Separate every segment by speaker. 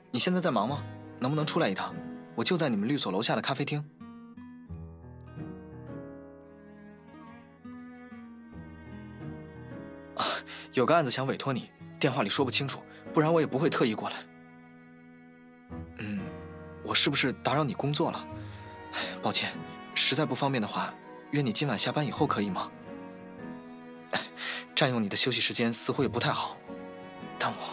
Speaker 1: 你现在在忙吗？能不能出来一趟？我就在你们律所楼下的咖啡厅。啊，有个案子想委托你，电话里说不清楚，不然我也不会特意过来。我是不是打扰你工作了？抱歉，实在不方便的话，约你今晚下班以后可以吗？占用你的休息时间似乎也不太好，但我……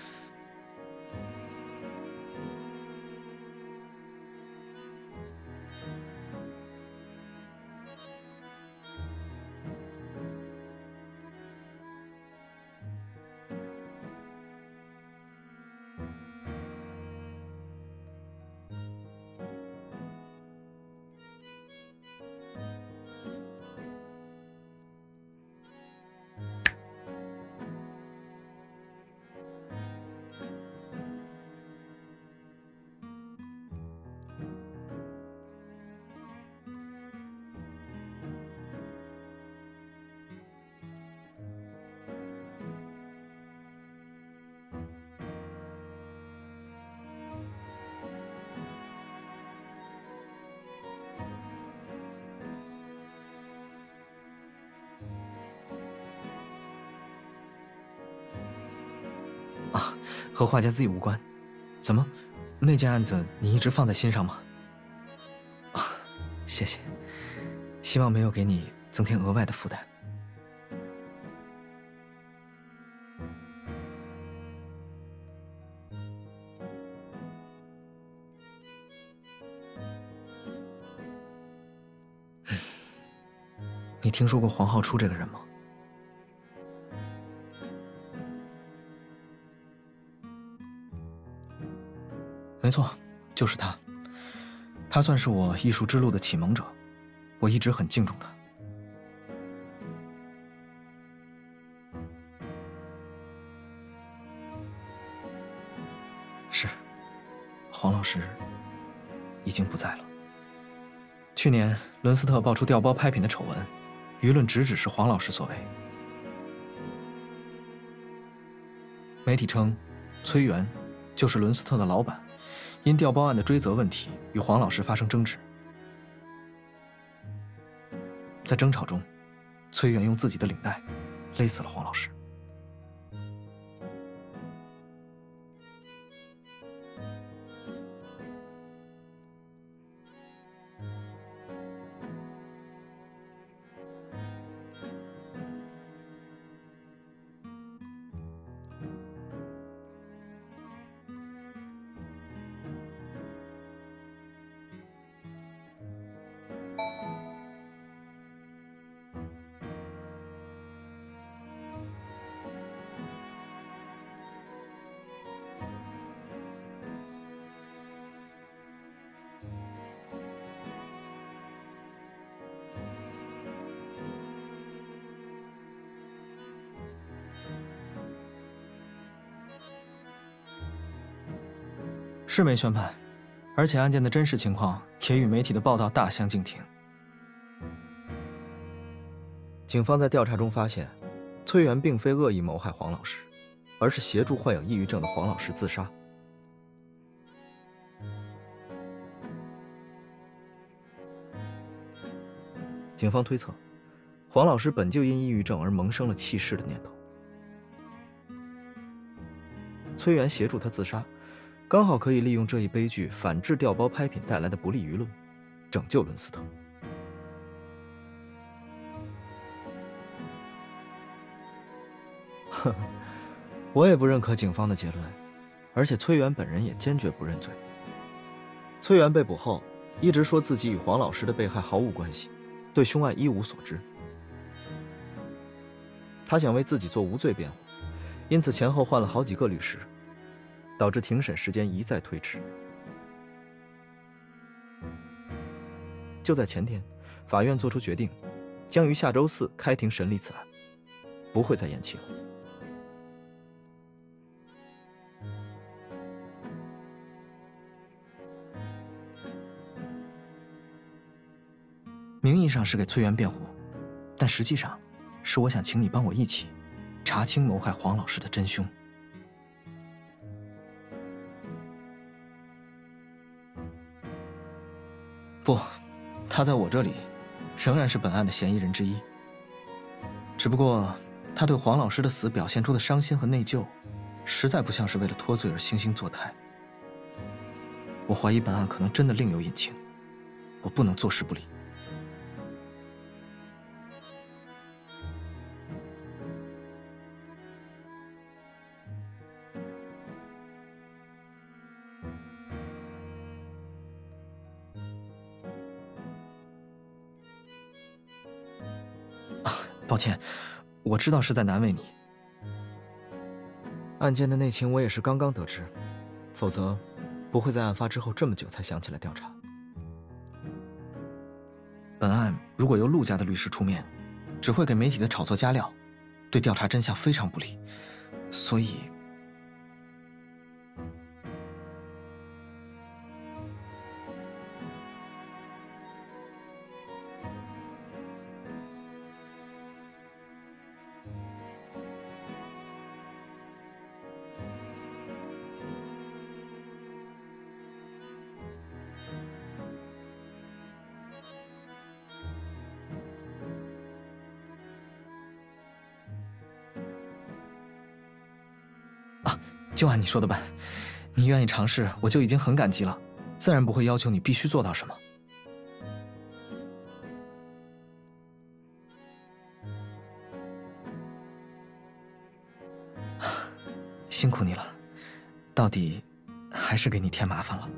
Speaker 1: 啊，和画家自己无关。怎么，那件案子你一直放在心上吗？啊，谢谢。希望没有给你增添额外的负担。你听说过黄浩初这个人吗？没错，就是他。他算是我艺术之路的启蒙者，我一直很敬重他。是，黄老师已经不在了。去年伦斯特爆出调包拍品的丑闻，舆论直指是黄老师所为。媒体称，崔元就是伦斯特的老板，因调包案的追责问题与黄老师发生争执。在争吵中，崔元用自己的领带勒死了黄老师。是没宣判，而且案件的真实情况也与媒体的报道大相径庭。警方在调查中发现，崔元并非恶意谋害黄老师，而是协助患有抑郁症的黄老师自杀。警方推测，黄老师本就因抑郁症而萌生了弃世的念头。崔元协助他自杀，刚好可以利用这一悲剧反制调包拍品带来的不利舆论，拯救伦斯特。呵呵，我也不认可警方的结论，而且崔元本人也坚决不认罪。崔元被捕后，一直说自己与黄老师的被害毫无关系，对凶案一无所知。他想为自己做无罪辩护，因此前后换了好几个律师，导致庭审时间一再推迟。就在前天，法院作出决定，将于下周4开庭审理此案，不会再延期了。名义上是给崔元辩护，但实际上是我想请你帮我一起查清谋害黄老师的真凶。 不，他在我这里仍然是本案的嫌疑人之一。只不过他对黄老师的死表现出的伤心和内疚，实在不像是为了脱罪而惺惺作态。我怀疑本案可能真的另有隐情，我不能坐视不理。抱歉，我知道是在难为你。案件的内情我也是刚刚得知，否则不会在案发之后这么久才想起来调查。本案如果由陆家的律师出面，只会给媒体的炒作加料，对调查真相非常不利，所以……就按你说的办，你愿意尝试，我就已经很感激了，自然不会要求你必须做到什么。辛苦你了，到底还是给你添麻烦了。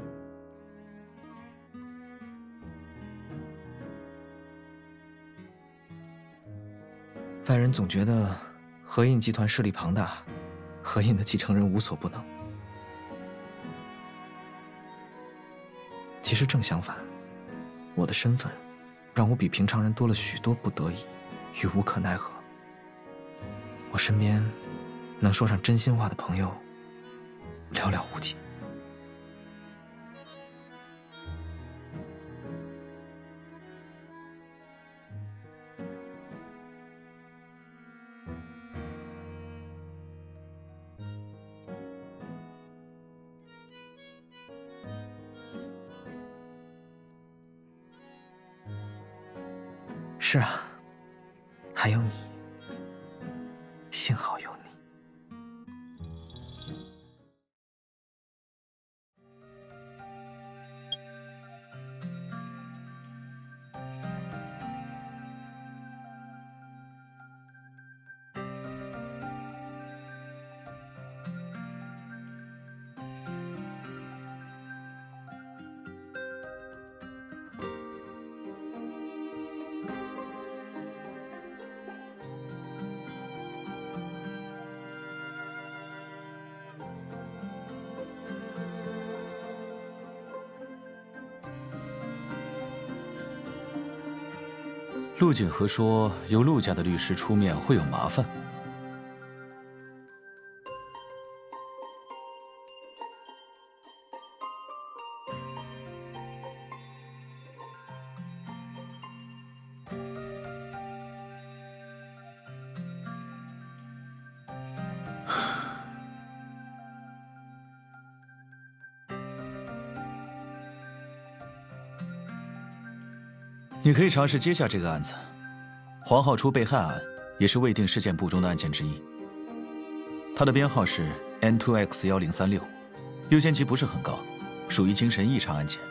Speaker 1: 外人总觉得合印集团势力庞大，合印的继承人无所不能。其实正相反，我的身份让我比平常人多了许多不得已与无可奈何。我身边能说上真心话的朋友寥寥无几。是啊，还有你，幸好有你。
Speaker 2: 陆景和说，由陆家的律师出面会有麻烦。你可以尝试接下这个案子。黄浩初被害案也是未定事件簿中的案件之一，它的编号是 N2X1036，优先级不是很高，属于精神异常案件。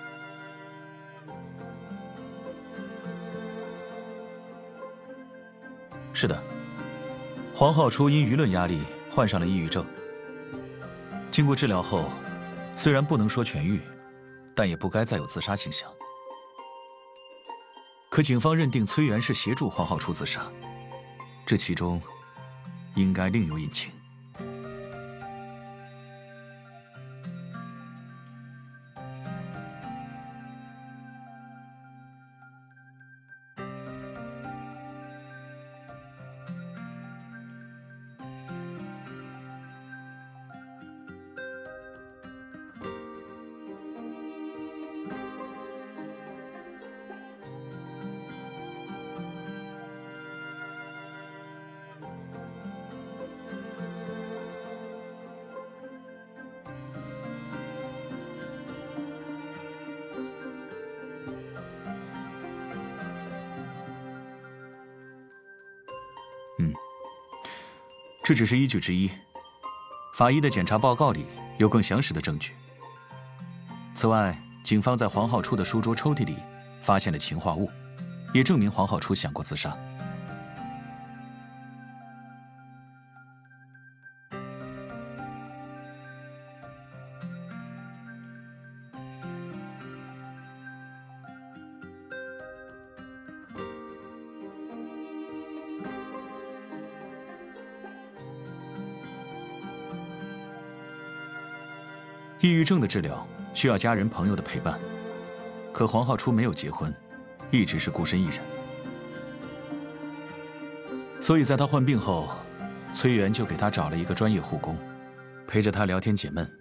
Speaker 2: 是的，黄浩初因舆论压力患上了抑郁症，经过治疗后，虽然不能说痊愈，但也不该再有自杀倾向。可警方认定崔元是协助黄浩初自杀，这其中应该另有隐情。 这只是依据之一。法医的检查报告里有更详实的证据。此外，警方在黄浩初的书桌抽屉里发现了氰化物，也证明黄浩初想过自杀。抑郁症的治疗需要家人朋友的陪伴，可黄浩初没有结婚，一直是孤身一人。所以在他患病后，崔元就给他找了一个专业护工，陪着他聊天解闷。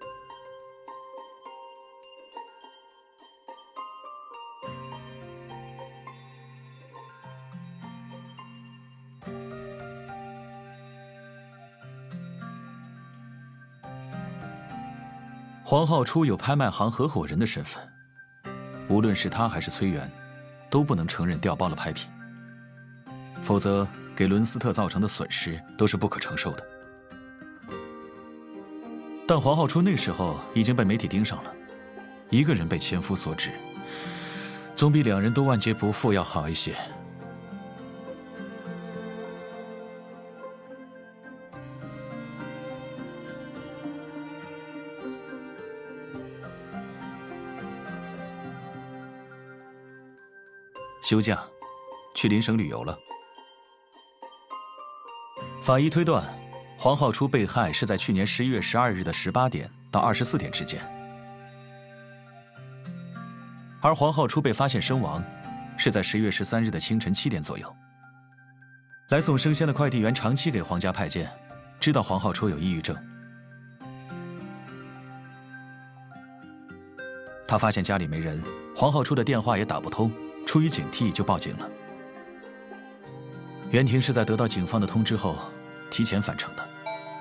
Speaker 2: 黄浩初有拍卖行合伙人的身份，无论是他还是崔元，都不能承认调包了拍品，否则给伦斯特造成的损失都是不可承受的。但黄浩初那时候已经被媒体盯上了，一个人被千夫所指，总比两人都万劫不复要好一些。休假，去邻省旅游了。法医推断，黄浩初被害是在去年11月12日的18点到24点之间，而黄浩初被发现身亡是在11月13日的清晨7点左右。来送生鲜的快递员长期给黄家派件，知道黄浩初有抑郁症。他发现家里没人，黄浩初的电话也打不通，出于警惕就报警了。袁婷是在得到警方的通知后提前返程的。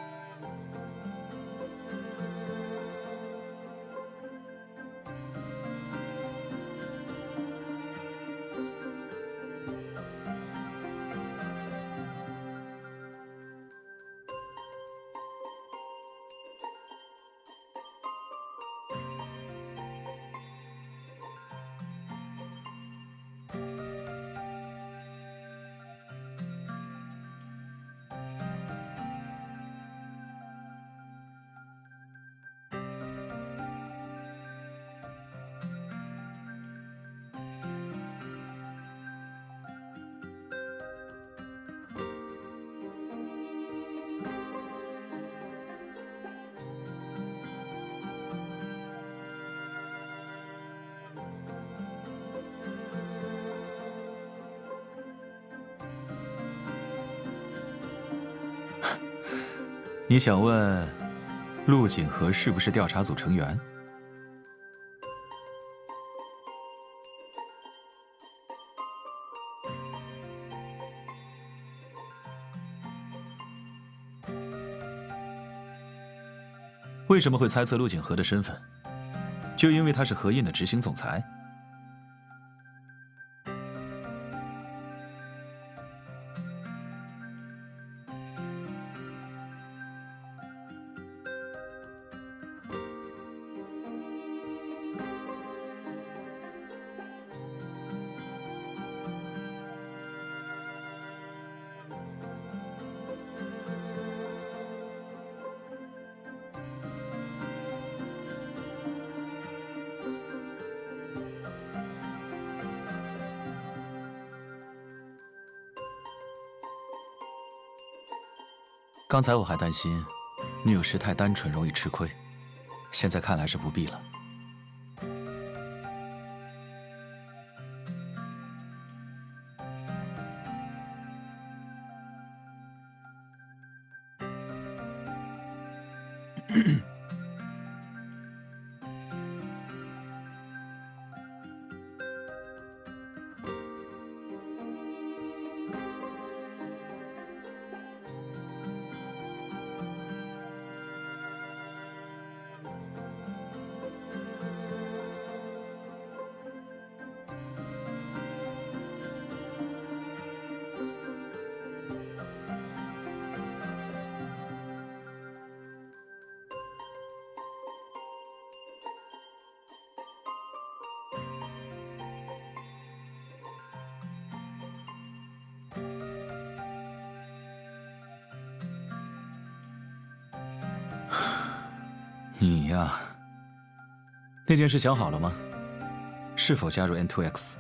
Speaker 2: 你想问陆景和是不是调查组成员？为什么会猜测陆景和的身份？就因为他是何印的执行总裁。刚才我还担心你有时太单纯容易吃亏，现在看来是不必了。 你呀，那件事想好了吗？是否加入 N2X？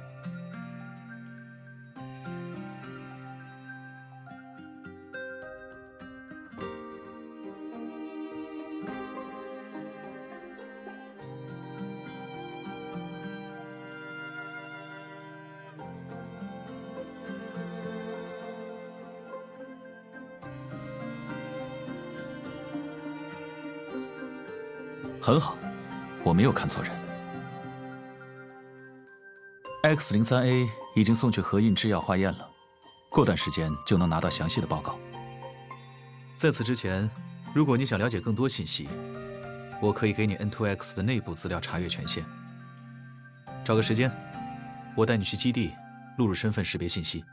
Speaker 2: 很好，我没有看错人。X03A 已经送去核印制药化验了，过段时间就能拿到详细的报告。在此之前，如果你想了解更多信息，我可以给你 N2X 的内部资料查阅权限。找个时间，我带你去基地录入身份识别信息。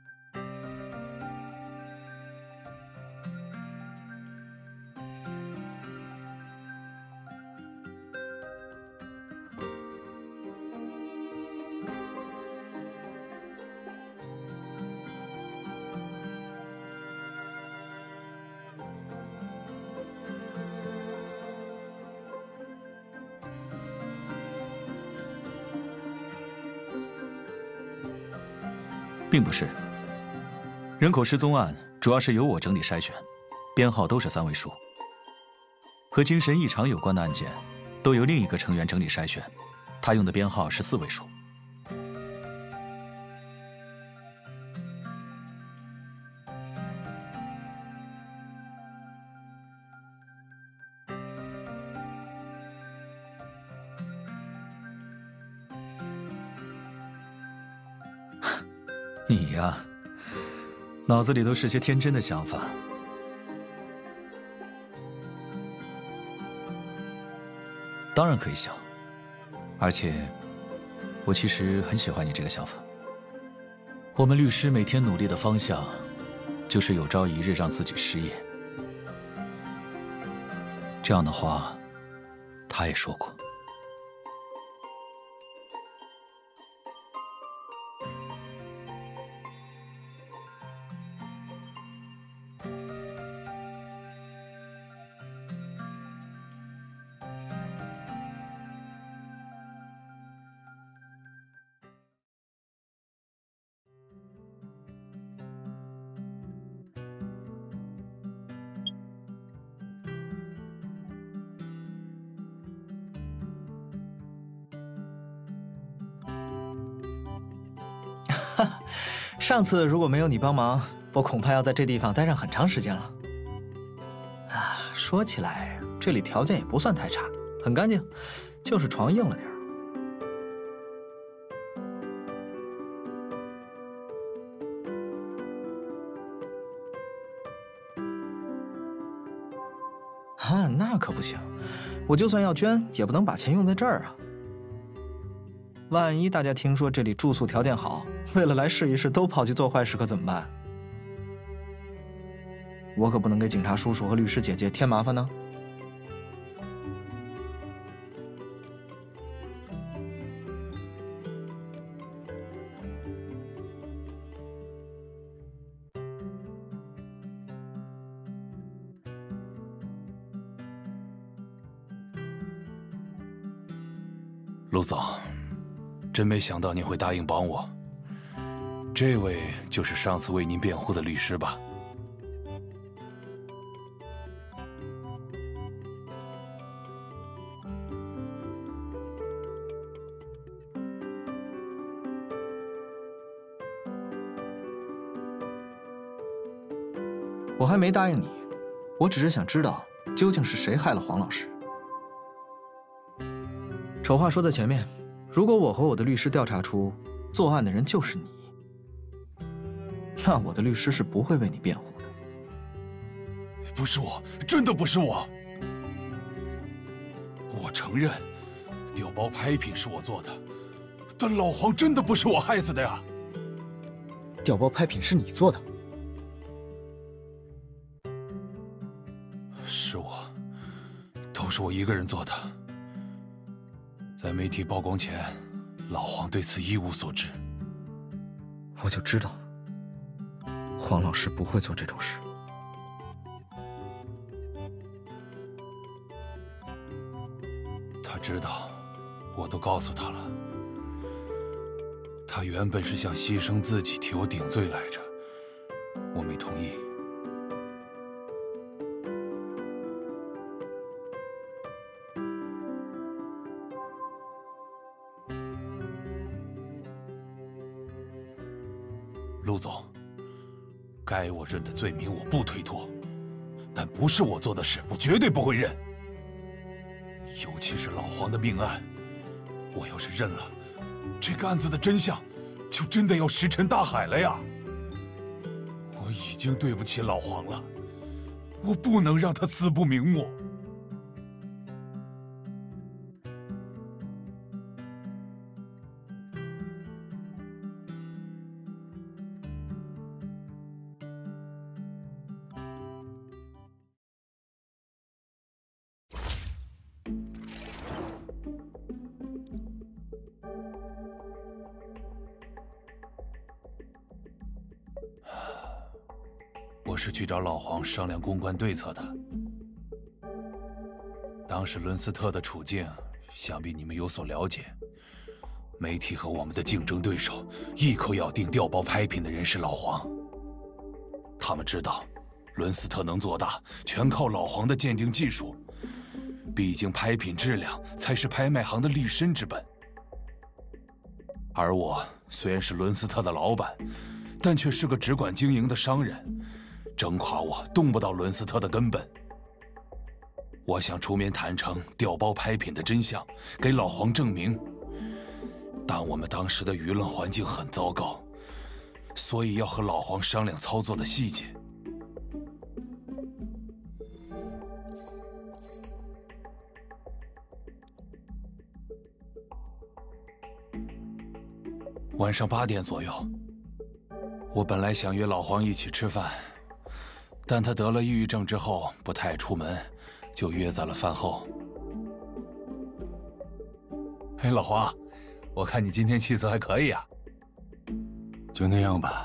Speaker 2: 并不是，人口失踪案主要是由我整理筛选，编号都是3位数。和精神异常有关的案件，都由另一个成员整理筛选，他用的编号是4位数。你呀，脑子里都是些天真的想法。当然可以想，而且我其实很喜欢你这个想法。我们律师每天努力的方向，就是有朝一日让自己失业。这样的话，他也说过。
Speaker 1: 上次如果没有你帮忙，我恐怕要在这地方待上很长时间了。啊，说起来，这里条件也不算太差，很干净，就是床硬了点儿。啊，那可不行，我就算要捐，也不能把钱用在这儿啊。万一大家听说这里住宿条件好，为了来试一试都跑去做坏事，可怎么办？我可不能给警察叔叔和律师姐姐添麻烦呢。
Speaker 3: 陆总，真没想到您会答应帮我。这位就是上次为您辩护的律师吧？
Speaker 1: 我还没答应你，我只是想知道究竟是谁害了黄老师。丑话说在前面，如果我和我的律师调查出作案的人就是你，那我的律师是不会为你辩护的。
Speaker 3: 不是我，真的不是我。我承认，调包拍品是我做的，但老黄真的不是我害死的呀。
Speaker 1: 调包拍品是你做的？
Speaker 3: 是我，都是我一个人做的。在媒体曝光前，老黄对此一无所知。
Speaker 1: 我就知道，黄老师不会做这种事。
Speaker 3: 知道，我都告诉他了。他原本是想牺牲自己替我顶罪来着，我没同意。陆总，该我认的罪名我不推脱，但不是我做的事，我绝对不会认。尤其是老黄的命案，我要是认了，这个案子的真相就真的要石沉大海了呀！我已经对不起老黄了，我不能让他死不瞑目。我是去找老黄商量公关对策的。当时伦斯特的处境，想必你们有所了解。媒体和我们的竞争对手一口咬定调包拍品的人是老黄。他们知道，伦斯特能做大，全靠老黄的鉴定技术。毕竟拍品质量才是拍卖行的立身之本。而我虽然是伦斯特的老板，但却是个只管经营的商人。整垮我动不到伦斯特的根本。我想出面坦诚调包拍品的真相，给老黄证明。但我们当时的舆论环境很糟糕，所以要和老黄商量操作的细节。晚上8点左右，我本来想约老黄一起吃饭，但他得了抑郁症之后不太爱出门，就约在了饭后。哎，老黄，我看你今天气色还可以啊。
Speaker 4: 就那样吧。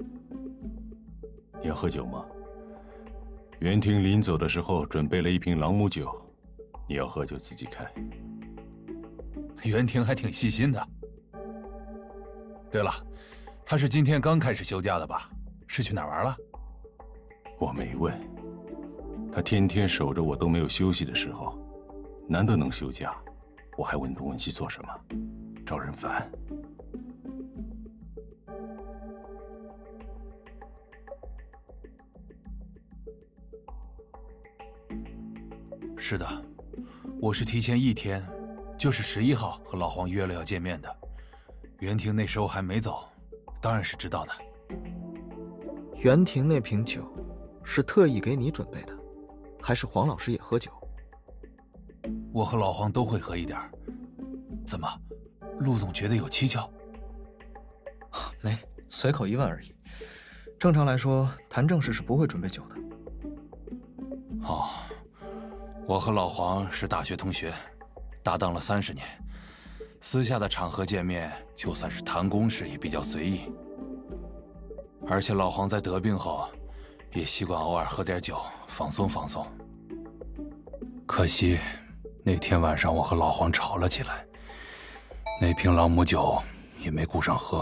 Speaker 4: 你要喝酒吗？袁婷临走的时候准备了一瓶朗姆酒，你要喝就自己开。
Speaker 3: 袁婷还挺细心的。对了，他是今天刚开始休假的吧？是去哪儿玩了？
Speaker 4: 我没问。他天天守着我都没有休息的时候，难得能休假，我还问东问西做什么？招人烦。
Speaker 3: 是的，我是提前1天，就是11号和老黄约了要见面的。袁婷那时候还没走，当然是知道的。
Speaker 1: 袁婷那瓶酒是特意给你准备的，还是黄老师也喝酒？
Speaker 3: 我和老黄都会喝一点。怎么，陆总觉得有蹊跷？
Speaker 1: 没，随口一问而已。正常来说，谈正事是不会准备酒的。
Speaker 3: 哦，我和老黄是大学同学，搭档了30年，私下的场合见面，就算是谈公事也比较随意。而且老黄在得病后，也习惯偶尔喝点酒，放松放松。可惜，那天晚上我和老黄吵了起来，那瓶朗姆酒也没顾上喝。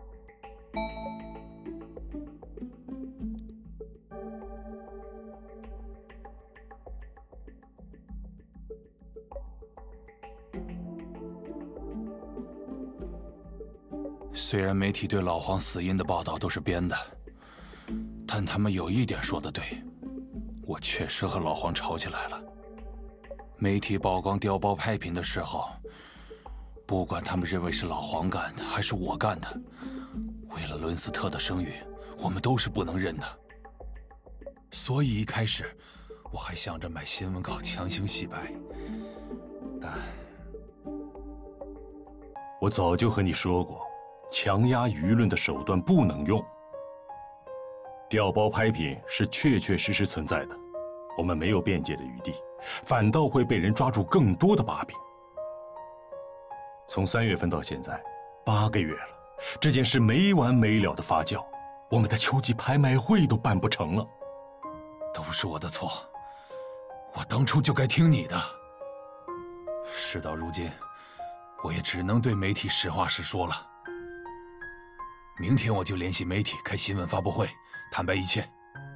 Speaker 3: 虽然媒体对老黄死因的报道都是编的，但他们有一点说得对，我确实和老黄吵起来了。媒体曝光调包拍品的时候，不管他们认为是老黄干的还是我干的，为了伦斯特的声誉，我们都是不能认的。所以一开始我还想着买新闻稿强行洗白，但
Speaker 4: 我早就和你说过，强压舆论的手段不能用。调包拍品是确确实实存在的，我们没有辩解的余地，反倒会被人抓住更多的把柄。从3月份到现在8个月了，这件事没完没了的发酵，我们的秋季拍卖会都办不成了。
Speaker 3: 都是我的错，我当初就该听你的。 事到如今，我也只能对媒体实话实说了。明天我就联系媒体开新闻发布会，坦白一切。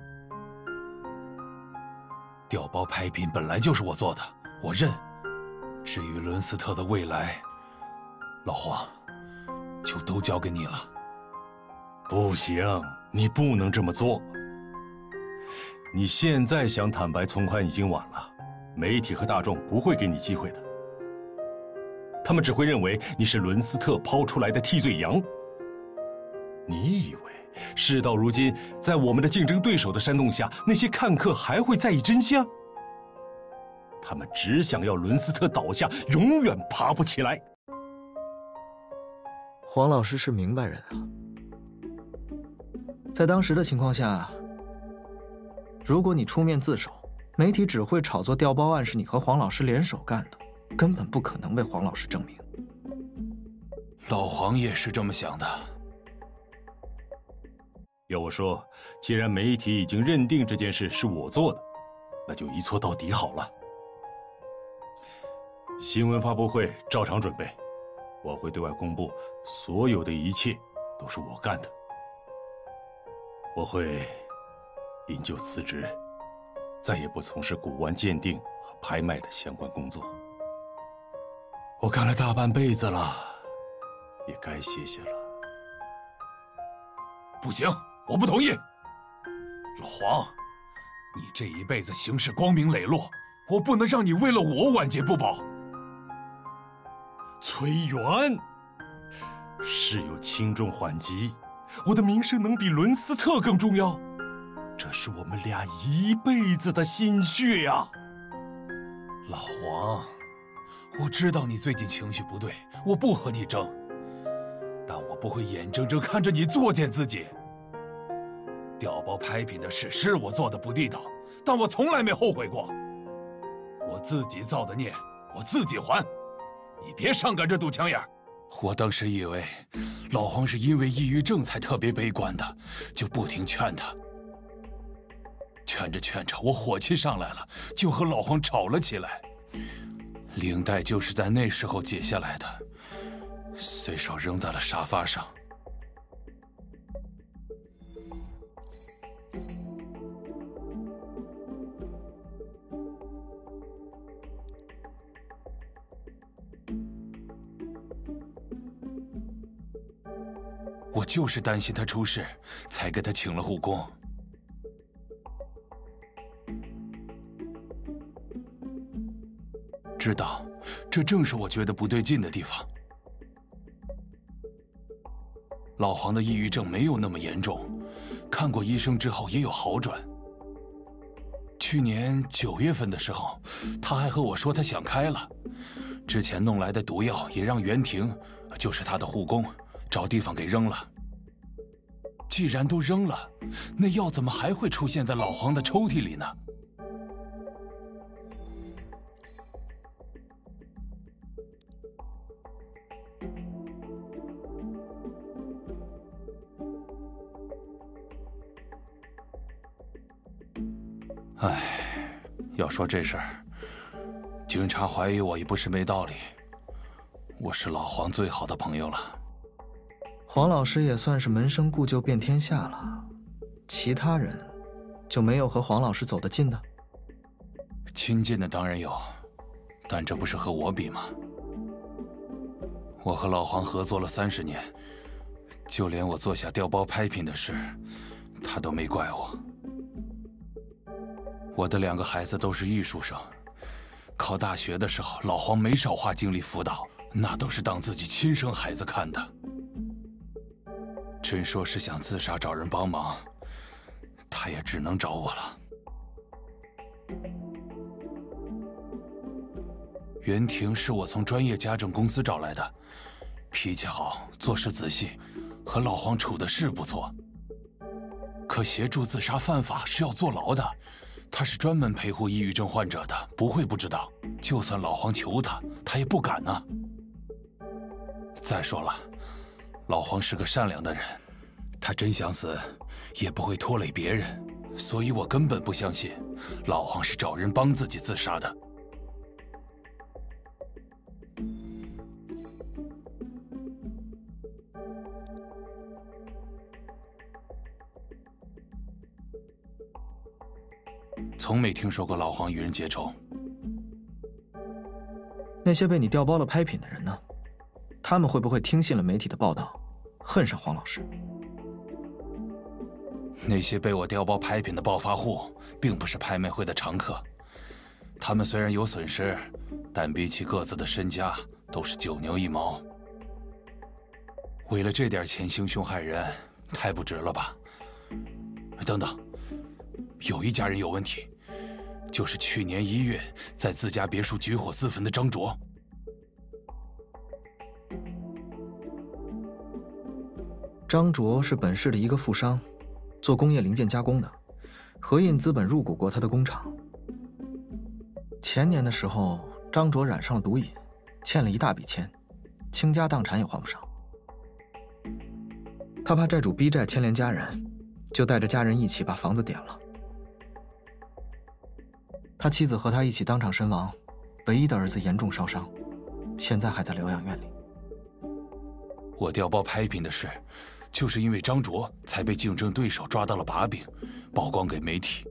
Speaker 3: 调包拍品本来就是我做的，我认。至于伦斯特的未来，老黄，就都交给你了。
Speaker 4: 不行，你不能这么做。你现在想坦白从宽已经晚了，媒体和大众不会给你机会的。他们只会认为你是伦斯特抛出来的替罪羊。你以为事到如今，在我们的竞争对手的煽动下，那些看客还会在意真相？他们只想要伦斯特倒下，永远爬不起来。
Speaker 1: 黄老师是明白人啊，在当时的情况下，如果你出面自首，媒体只会炒作调包案是你和黄老师联手干的，根本不可能为黄老师证明。
Speaker 3: 老黄也是这么想的。
Speaker 4: 要我说，既然媒体已经认定这件事是我做的，那就一错到底好了。新闻发布会照常准备，我会对外公布所有的一切都是我干的。我会因就辞职，再也不从事古玩鉴定和拍卖的相关工作。我干了大半辈子了，也该歇歇了。
Speaker 3: 不行，我不同意。老黄，你这一辈子行事光明磊落，我不能让你为了我晚节不保。
Speaker 4: 崔元，事有轻重缓急，我的名声能比伦斯特更重要？这是我们俩一辈子的心血呀！
Speaker 3: 老黄，我知道你最近情绪不对，我不和你争，但我不会眼睁睁看着你作践自己。调包拍品的事是我做的不地道，但我从来没后悔过。我自己造的孽，我自己还。你别上赶这堵墙眼。我当时以为老黄是因为抑郁症才特别悲观的，就不停劝他。劝着劝着，我火气上来了，就和老黄吵了起来。领带就是在那时候解下来的，随手扔在了沙发上。我就是担心他出事，才给他请了护工。知道，这正是我觉得不对劲的地方。老黄的抑郁症没有那么严重，看过医生之后也有好转。去年9月份的时候，他还和我说他想开了，之前弄来的毒药也让袁婷，就是他的护工，找地方给扔了。既然都扔了，那药怎么还会出现在老黄的抽屉里呢？唉，要说这事儿，警察怀疑我也不是没道理。我是老黄最好的朋友了。
Speaker 1: 黄老师也算是门生故旧遍天下了，其他人就没有和黄老师走得近的？
Speaker 3: 亲近的当然有，但这不是和我比吗？我和老黄合作了30年，就连我做下调包拍品的事，他都没怪我。我的2个孩子都是艺术生，考大学的时候，老黄没少花精力辅导，那都是当自己亲生孩子看的。真说是想自杀找人帮忙，他也只能找我了。袁婷是我从专业家政公司找来的，脾气好，做事仔细，和老黄处的是不错。可协助自杀犯法是要坐牢的，他是专门陪护抑郁症患者的，不会不知道。就算老黄求他，他也不敢呢。再说了，老黄是个善良的人，他真想死，也不会拖累别人，所以我根本不相信老黄是找人帮自己自杀的。 从没听说过老黄与人结仇。
Speaker 1: 那些被你调包了拍品的人呢？他们会不会听信了媒体的报道，恨上黄老师？
Speaker 3: 那些被我调包拍品的暴发户，并不是拍卖会的常客。他们虽然有损失，但比起各自的身家，都是九牛一毛。为了这点钱行凶害人，太不值了吧？等等，有一家人有问题，就是去年1月在自家别墅举火自焚的张卓。
Speaker 1: 张卓是本市的一个富商，做工业零件加工的，合印资本入股过他的工厂。前年的时候，张卓染上了毒瘾，欠了一大笔钱，倾家荡产也还不上。他怕债主逼债牵连家人，就带着家人一起把房子点了。他妻子和他一起当场身亡，唯一的儿子严重烧伤，现在还在疗养院里。
Speaker 3: 我调包拍品的事，就是因为张卓才被竞争对手抓到了把柄，曝光给媒体。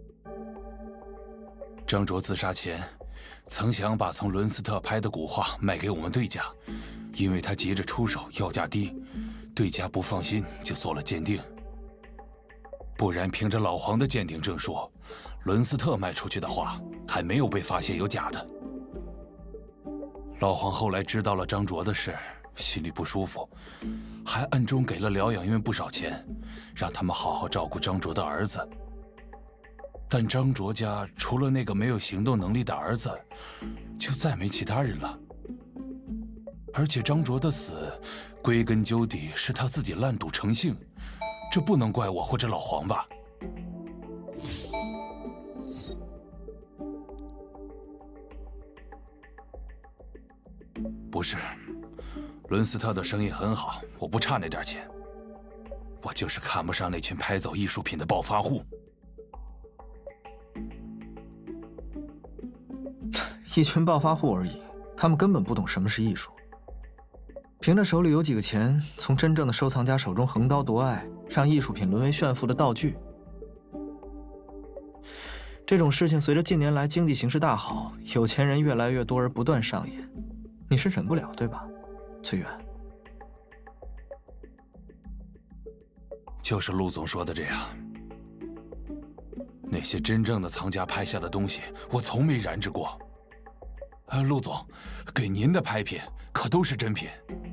Speaker 3: 张卓自杀前，曾想把从伦斯特拍的古画卖给我们对家，因为他急着出手，要价低，对家不放心，就做了鉴定。不然凭着老黄的鉴定证书，伦斯特卖出去的画还没有被发现有假的。老黄后来知道了张卓的事，心里不舒服，还暗中给了疗养院不少钱，让他们好好照顾张卓的儿子。但张卓家除了那个没有行动能力的儿子，就再没其他人了。而且张卓的死，归根究底是他自己烂赌成性，这不能怪我或者老黄吧？不是，伦斯特的生意很好，我不差那点钱。我就是看不上那群拍走艺术品的暴发户。
Speaker 1: 一群暴发户而已，他们根本不懂什么是艺术。凭着手里有几个钱，从真正的收藏家手中横刀夺爱，让艺术品沦为炫富的道具。这种事情随着近年来经济形势大好，有钱人越来越多而不断上演，你是忍不了，对吧，崔远？
Speaker 3: 就是陆总说的这样。那些真正的藏家拍下的东西，我从没染指过。陆总，给您的拍品可都是真品。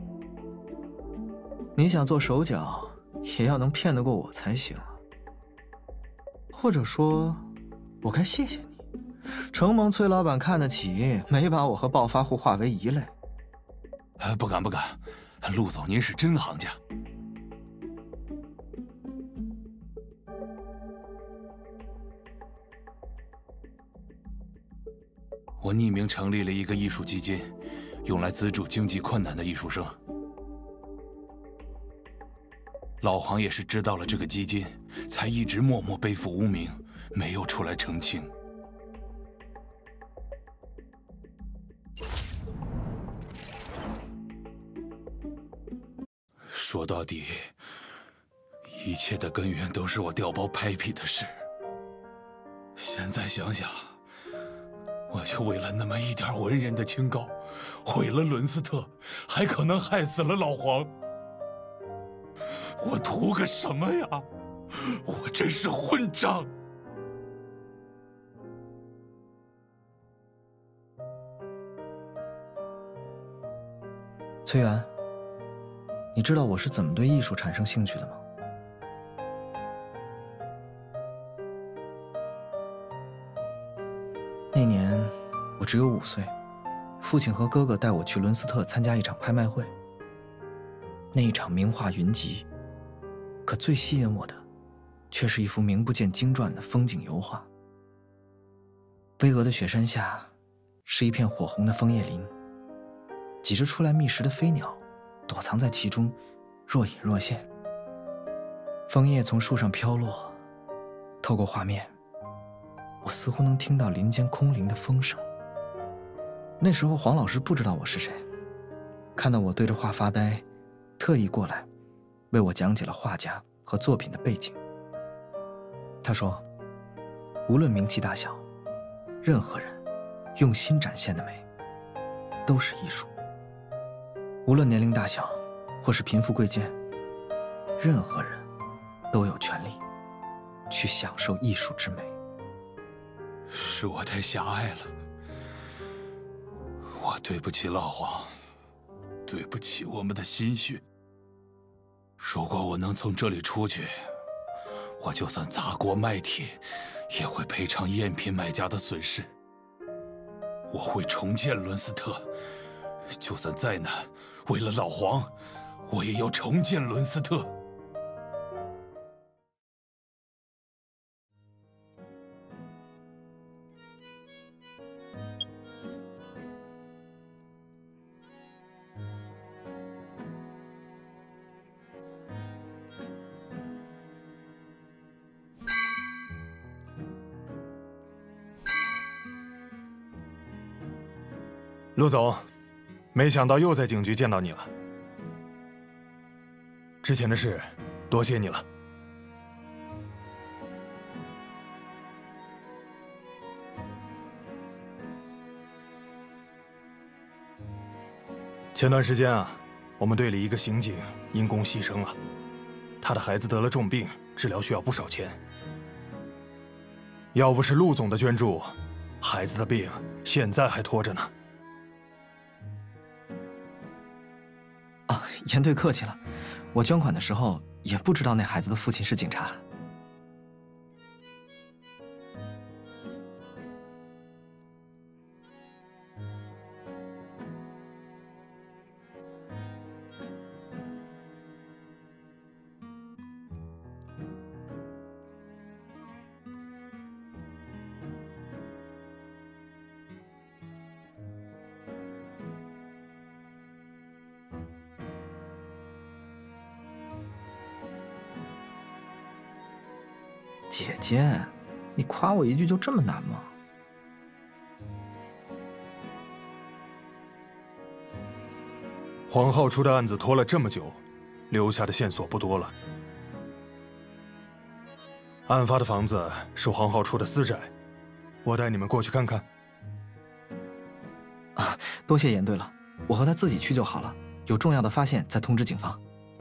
Speaker 1: 你想做手脚，也要能骗得过我才行啊。或者说，我该谢谢你，承蒙崔老板看得起，没把我和暴发户划为一类。
Speaker 3: 不敢不敢，陆总您是真行家。我匿名成立了一个艺术基金，用来资助经济困难的艺术生。老黄也是知道了这个基金，才一直默默背负污名，没有出来澄清。说到底，一切的根源都是我调包拍品的事。现在想想，我就为了那么一点文人的清高，毁了伦斯特，还可能害死了老黄。我图个什么呀？我真是混账！
Speaker 1: 崔元，你知道我是怎么对艺术产生兴趣的吗？那年我只有5岁，父亲和哥哥带我去伦斯特参加一场拍卖会。那一场名画云集，可最吸引我的，却是一幅名不见经传的风景油画。巍峨的雪山下，是一片火红的枫叶林，几只出来觅食的飞鸟，躲藏在其中，若隐若现。枫叶从树上飘落，透过画面，我似乎能听到林间空灵的风声。那时候黄老师不知道我是谁，看到我对着画发呆，特意过来为我讲解了画家和作品的背景。他说，无论名气大小， 任何人用心展现的美，都是艺术。无论年龄大小，或是贫富贵贱，任何人都有权利去享受艺术之美。
Speaker 3: 是我太狭隘了，我对不起老黄，对不起我们的心血。如果我能从这里出去，我就算砸锅卖铁，也会赔偿赝品买家的损失。我会重建伦斯特，就算再难，为了老黄，我也要重建伦斯特。
Speaker 5: 陆总，没想到又在警局见到你了。之前的事，多谢你了。前段时间啊，我们队里一个刑警因公牺牲了，他的孩子得了重病，治疗需要不少钱。要不是陆总的捐助，孩子的病现在还拖着呢。
Speaker 1: 严队客气了，我捐款的时候也不知道那孩子的父亲是警察。姐姐，你夸我一句就这么难吗？
Speaker 5: 黄浩初的案子拖了这么久，留下的线索不多了。案发的房子是黄浩初的私宅，我带你们过去看看。
Speaker 1: 啊，多谢严队了，我和他自己去就好了，有重要的发现再通知警方。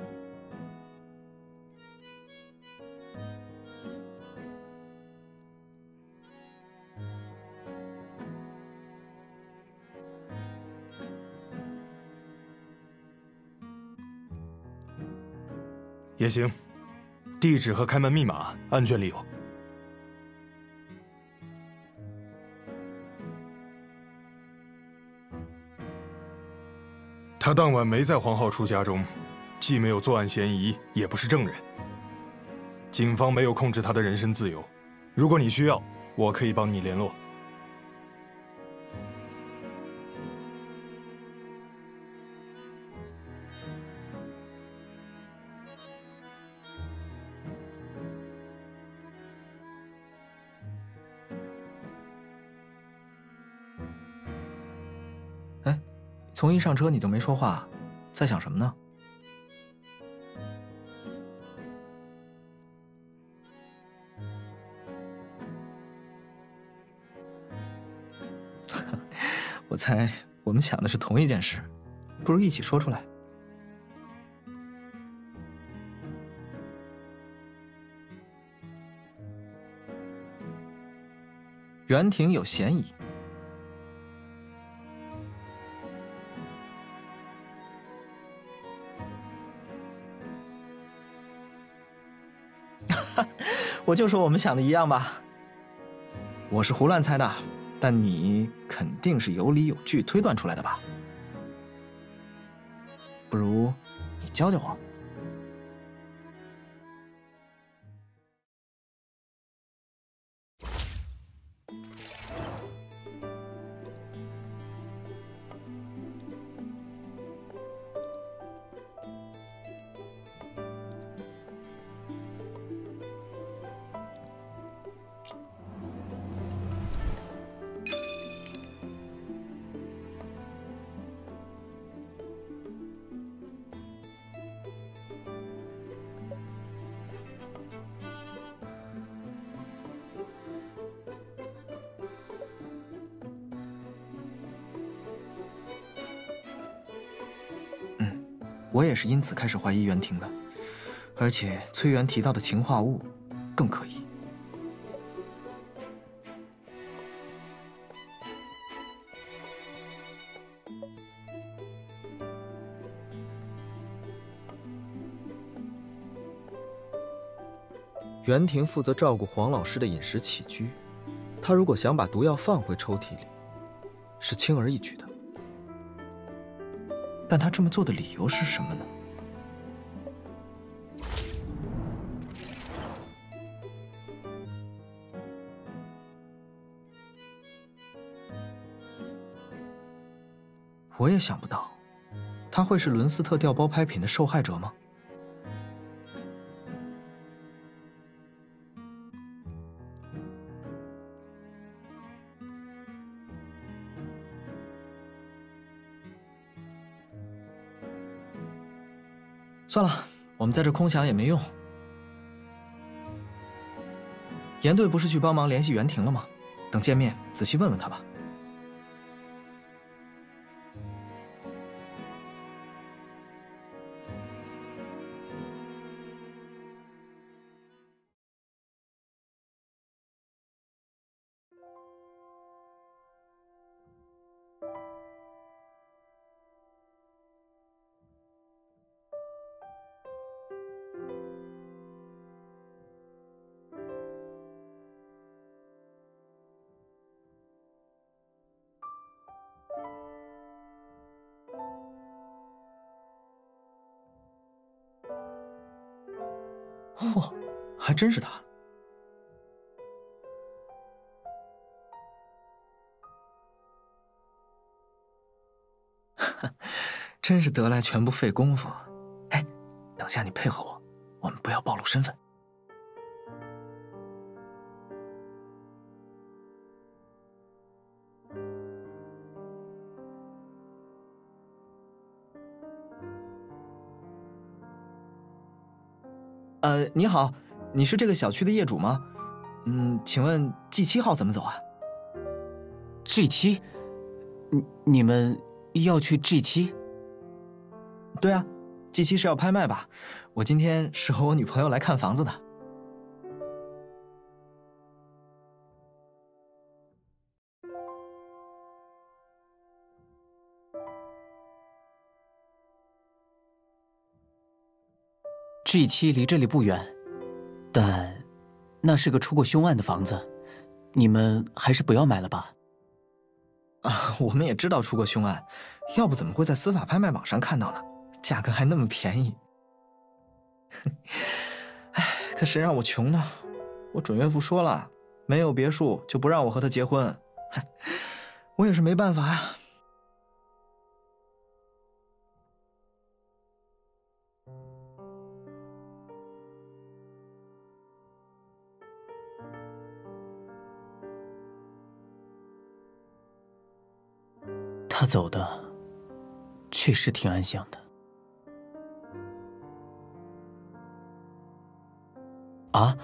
Speaker 5: 也行，地址和开门密码案卷里有。他当晚没在黄浩初家中，既没有作案嫌疑，也不是证人。警方没有控制他的人身自由，如果你需要，我可以帮你联络。
Speaker 1: 从一上车你就没说话，在想什么呢？我猜我们想的是同一件事，不如一起说出来。袁婷有嫌疑。我就说我们想的一样吧。我是胡乱猜的，但你肯定是有理有据推断出来的吧？不如你教教我。 我也是因此开始怀疑袁婷的，而且崔元提到的氰化物更可疑。袁婷负责照顾黄老师的饮食起居，他如果想把毒药放回抽屉里，是轻而易举的。但他这么做的理由是什么呢？我也想不到，他会是伦斯特调包拍品的受害者吗？算了，我们在这空想也没用。严队不是去帮忙联系袁婷了吗？等见面仔细问问他吧。哦，还真是他。真是得来全不费功夫。哎，等下你配合我，我们不要暴露身份。你好，你是这个小区的业主吗？请问 G7号怎么走啊
Speaker 6: ？G7，你们要去 G7？
Speaker 1: 对啊 ，G7是要拍卖吧？我今天是和我女朋友来看房子的。
Speaker 6: G7离这里不远，但那是个出过凶案的房子，你们还是不要买了吧。
Speaker 1: 啊，我们也知道出过凶案，要不怎么会在司法拍卖网上看到呢？价格还那么便宜。哎，可谁让我穷呢？我准岳父说了，没有别墅就不让我和他结婚。嗨，我也是没办法呀。
Speaker 6: 他走的确实挺安详的。啊，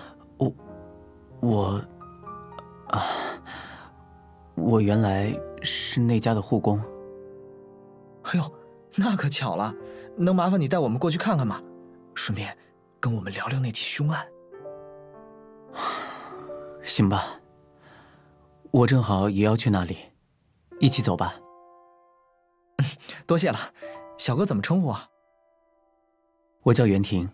Speaker 6: 我原来是那家的护工。
Speaker 1: 哎呦，那可巧了，能麻烦你带我们过去看看吗？顺便跟我们聊聊那起凶案。
Speaker 6: 行吧，我正好也要去那里，一起走吧。
Speaker 1: 多谢了，小哥怎么称呼啊？
Speaker 6: 我叫袁婷。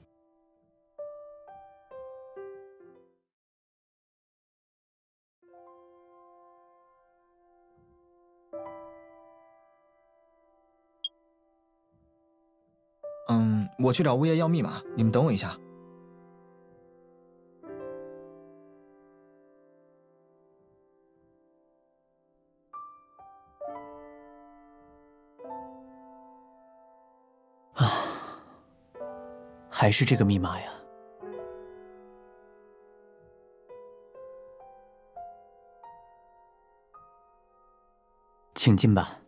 Speaker 1: 我去找物业要密码，你们等我一下。
Speaker 6: 还是这个密码呀？请进吧。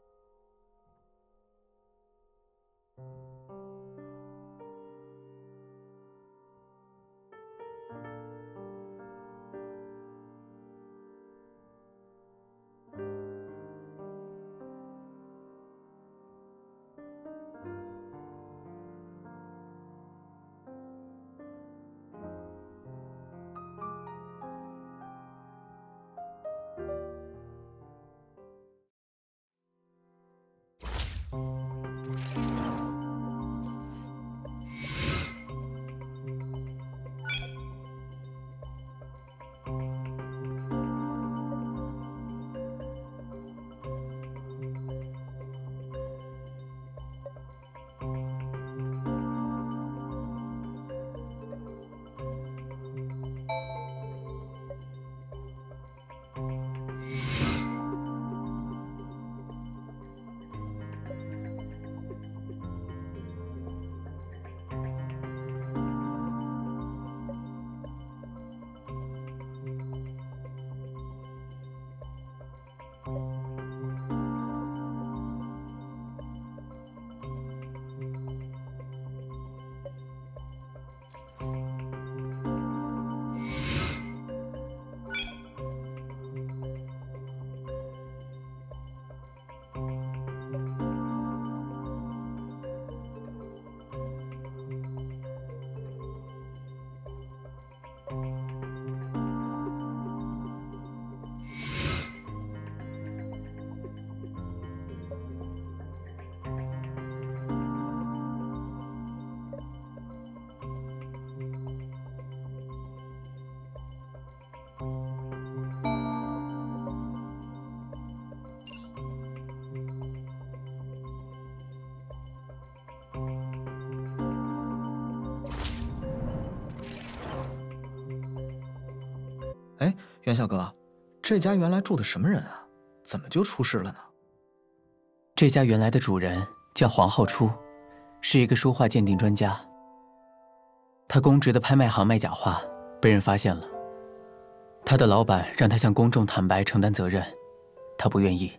Speaker 1: 哎，元宵哥，这家原来住的什么人啊？怎么就出事了呢？
Speaker 6: 这家原来的主人叫黄浩初，是一个书画鉴定专家。他公职的拍卖行卖假画，被人发现了。他的老板让他向公众坦白承担责任，他不愿意。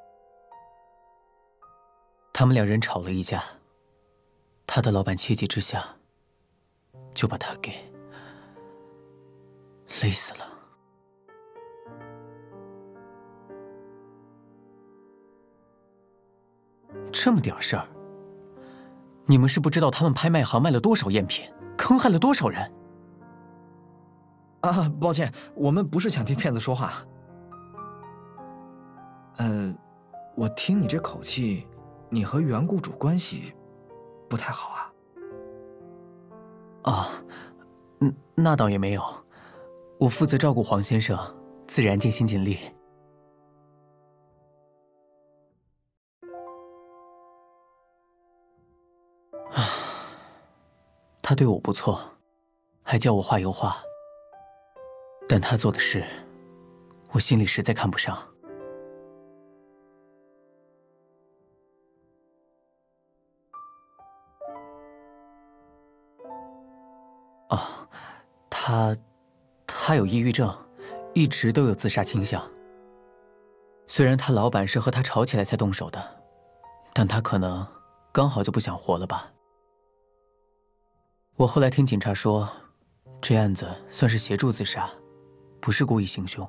Speaker 6: 他们两人吵了一架，他的老板气急之下，就把他给勒死了。这么点事儿，你们是不知道他们拍卖行卖了多少赝品，坑害了多少人。
Speaker 1: 啊，抱歉，我们不是想替骗子说话。我听你这口气，你和原雇主关系不太好啊。
Speaker 6: 啊，那倒也没有，我负责照顾黄先生，自然尽心尽力。他对我不错，还教我画油画，但他做的事，我心里实在看不上。哦，他有抑郁症，一直都有自杀倾向。虽然他老板是和他吵起来才动手的，但他可能刚好就不想活了吧。我后来听警察说，这案子算是协助自杀，不是故意行凶。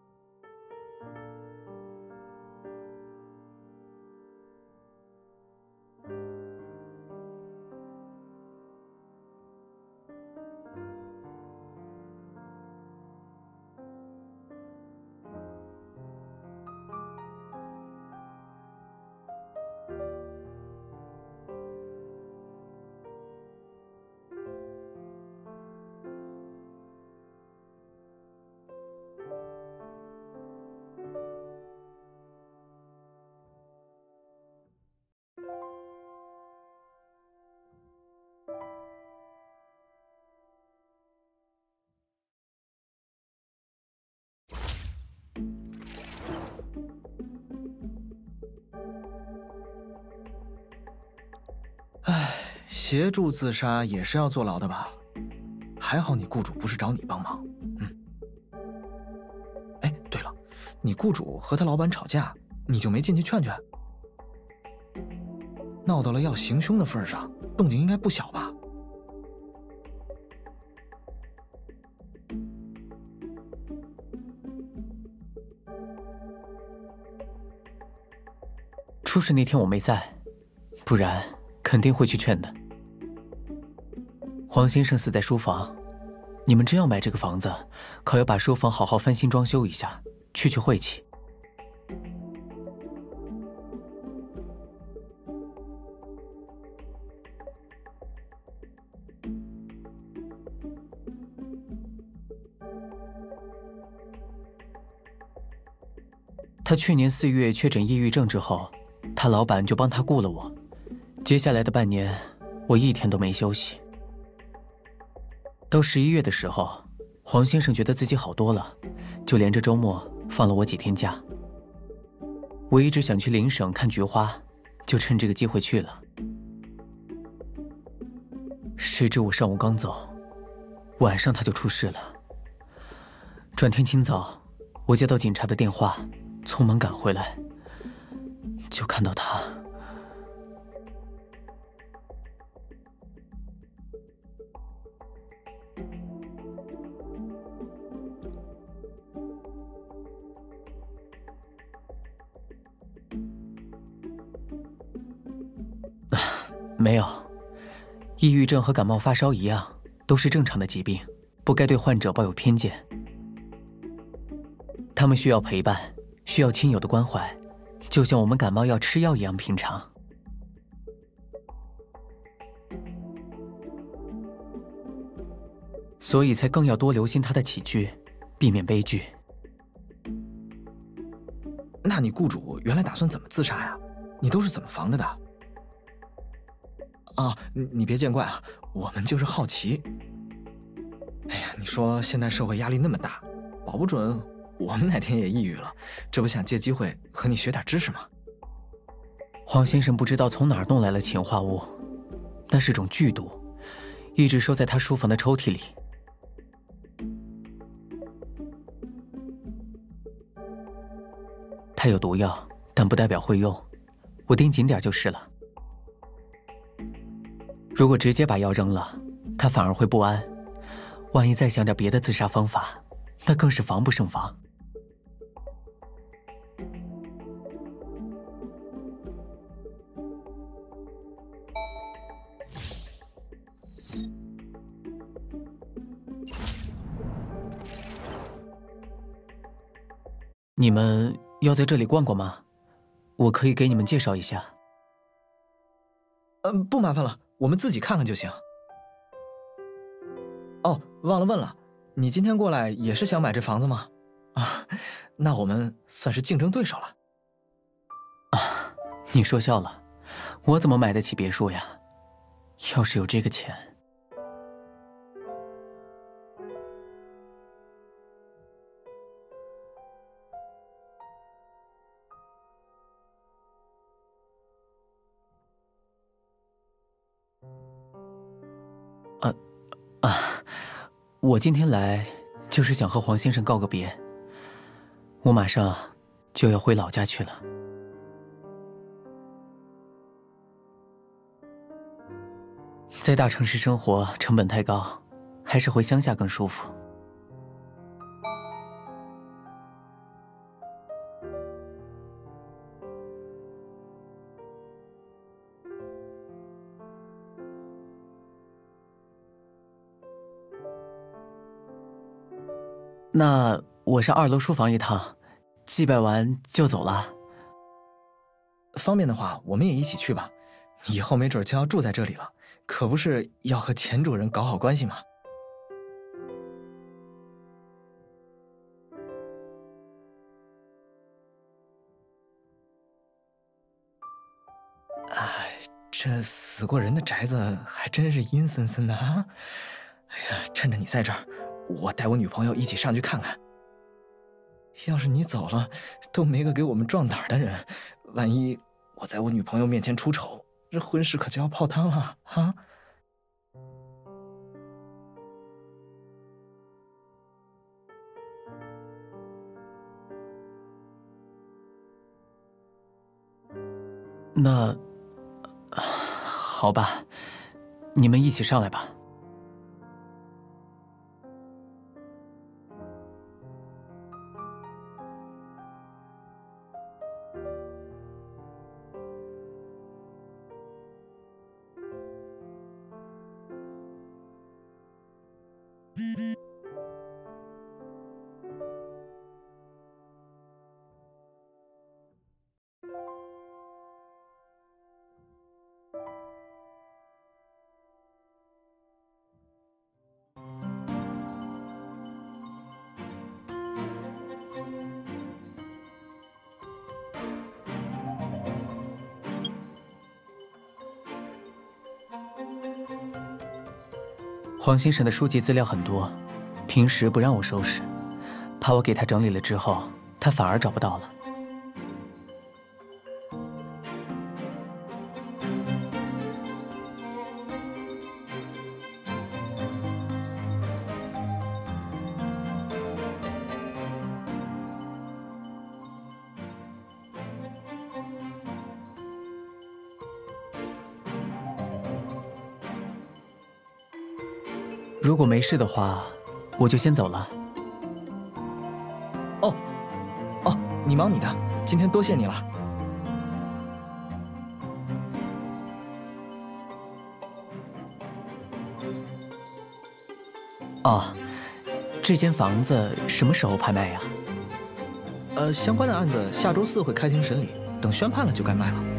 Speaker 1: 协助自杀也是要坐牢的吧？还好你雇主不是找你帮忙。哎，对了，你雇主和他老板吵架，你就没进去劝劝？闹到了要行凶的份上，动静应该不小吧？
Speaker 6: 出事那天我没在，不然肯定会去劝的。黄先生死在书房，你们真要买这个房子，可要把书房好好翻新装修一下，去晦气。他去年4月确诊抑郁症之后，他老板就帮他雇了我。接下来的半年，我一天都没休息。到11月的时候，黄先生觉得自己好多了，就连着周末放了我几天假。我一直想去邻省看菊花，就趁这个机会去了。谁知我上午刚走，晚上他就出事了。转天清早，我接到警察的电话，匆忙赶回来，就看到他。没有，抑郁症和感冒发烧一样，都是正常的疾病，不该对患者抱有偏见。他们需要陪伴，需要亲友的关怀，就像我们感冒药吃药一样平常。所以才更要多留心他的起居，避免悲剧。
Speaker 1: 那你雇主原来打算怎么自杀呀？你都是怎么防着的？啊，你别见怪啊，我们就是好奇。哎呀，你说现在社会压力那么大， 保不准我们哪天也抑郁了，这不想借机会和你学点知识吗？
Speaker 6: 黄先生不知道从哪儿弄来了氰化物，那是种剧毒，一直收在他书房的抽屉里。它有毒药，但不代表会用，我盯紧点就是了。如果直接把药扔了，他反而会不安，万一再想点别的自杀方法，那更是防不胜防。你们要在这里逛逛吗？我可以给你们介绍一下。
Speaker 1: 不麻烦了，我们自己看看就行。哦，忘了问了，你今天过来也是想买这房子吗？啊，那我们算是竞争对手了。
Speaker 6: 啊，你说笑了，我怎么买得起别墅呀？要是有这个钱……我今天来就是想和黄先生告个别。我马上就要回老家去了。在大城市生活成本太高，还是回乡下更舒服。那我上2楼书房一趟，祭拜完就走了。
Speaker 1: 方便的话，我们也一起去吧。以后没准就要住在这里了，可不是要和前主人搞好关系吗？哎，这死过人的宅子还真是阴森森的啊！哎呀，趁着你在这儿，我带我女朋友一起上去看看。要是你走了，都没个给我们壮胆的人，万一我在我女朋友面前出丑，这婚事可就要泡汤了啊！
Speaker 6: 那好吧，你们一起上来吧。黄先生的书籍资料很多，平时不让我收拾，怕我给他整理了之后，他反而找不到了。如果没事的话，我就先走了。
Speaker 1: 哦，你忙你的，今天多谢你了。
Speaker 6: 哦，这间房子什么时候拍卖呀？
Speaker 1: 相关的案子下周4会开庭审理，等宣判了就该卖了。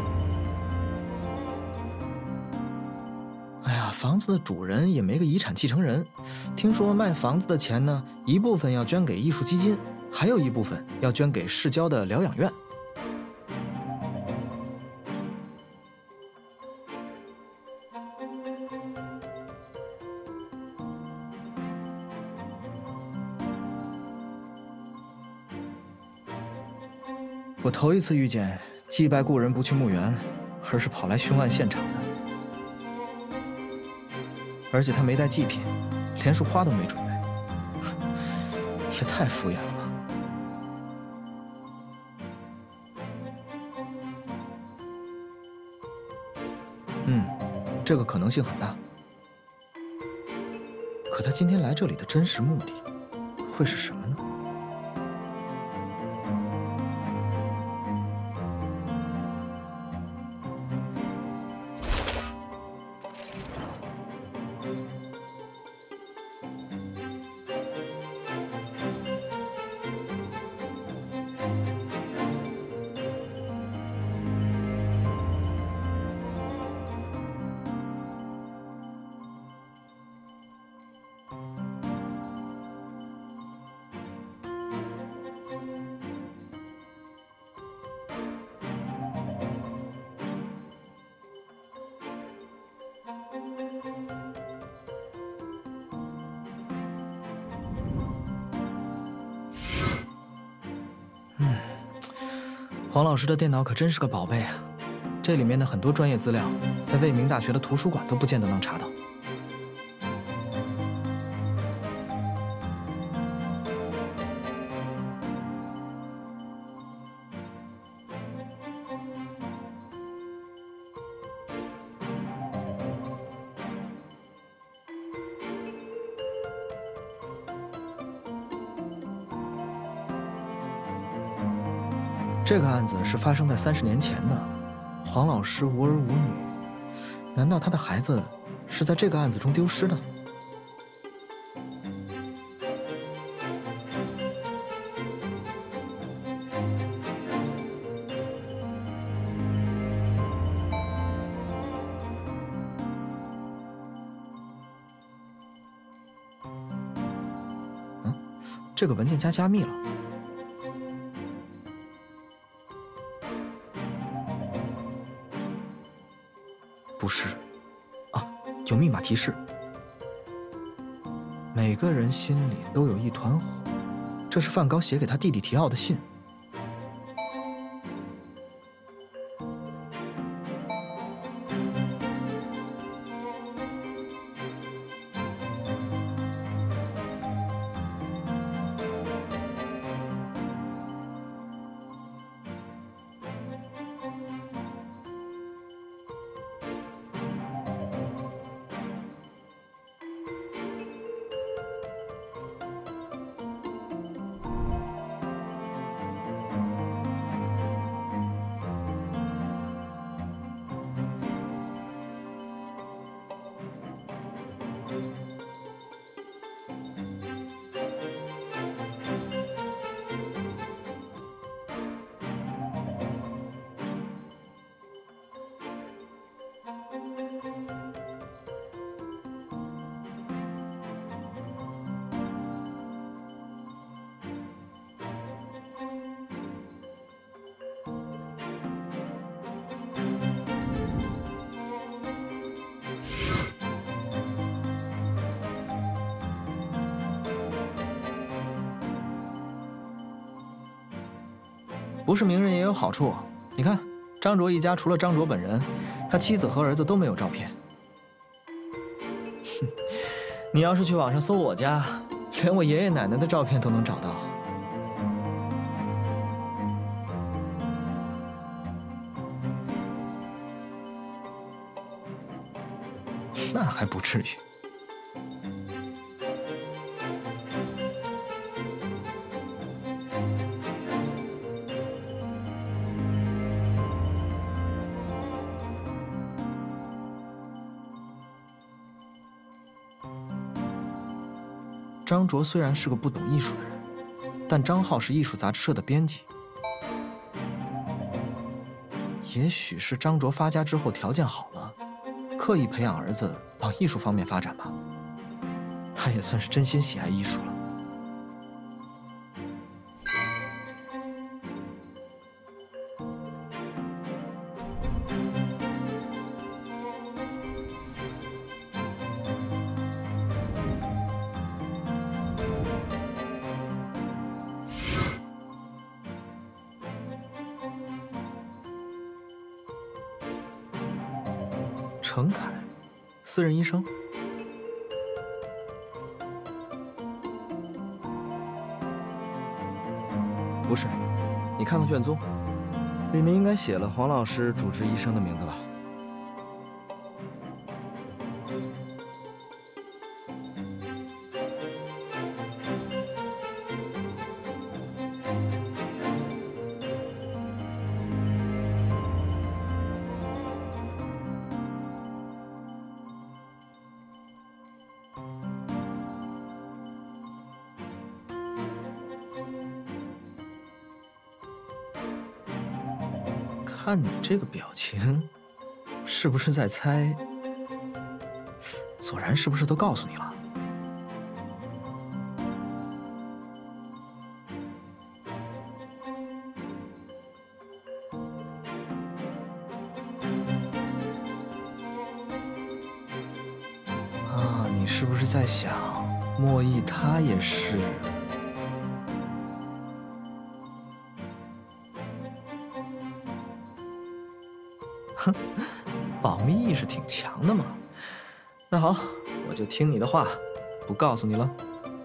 Speaker 1: 房子的主人也没个遗产继承人，听说卖房子的钱呢，一部分要捐给艺术基金，还有一部分要捐给市郊的疗养院。 我头一次遇见祭拜故人不去墓园，而是跑来凶案现场的。而且他没带祭品，连束花都没准备，也太敷衍了吧。这个可能性很大。可他今天来这里的真实目的会是什么呢？黄老师的电脑可真是个宝贝啊！这里面的很多专业资料，在未名大学的图书馆都不见得能查到。这个案子是发生在30年前的，黄老师无儿无女，难道他的孩子是在这个案子中丢失的？这个文件夹加密了。不是，啊，有密码提示。每个人心里都有一团火，这是梵高写给他弟弟提奥的信。不是名人也有好处，你看，张卓一家除了张卓本人，他妻子和儿子都没有照片。哼，你要是去网上搜我家，连我爷爷奶奶的照片都能找到。那还不至于。张卓虽然是个不懂艺术的人，但张浩是艺术杂志社的编辑。也许是张卓发家之后条件好了，刻意培养儿子往艺术方面发展吧。他也算是真心喜爱艺术了。 程凯，私人医生。不是，你看看卷宗，里面应该写了黄老师主治医生的名字吧？看你这个表情，是不是在猜左然是不是都告诉你了？啊，你是不是在想，莫弈他也是？哼，保密意识挺强的嘛。那好，我就听你的话，不告诉你了。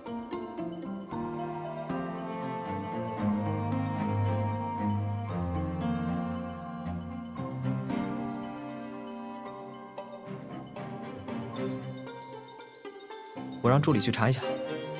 Speaker 1: 我让助理去查一下。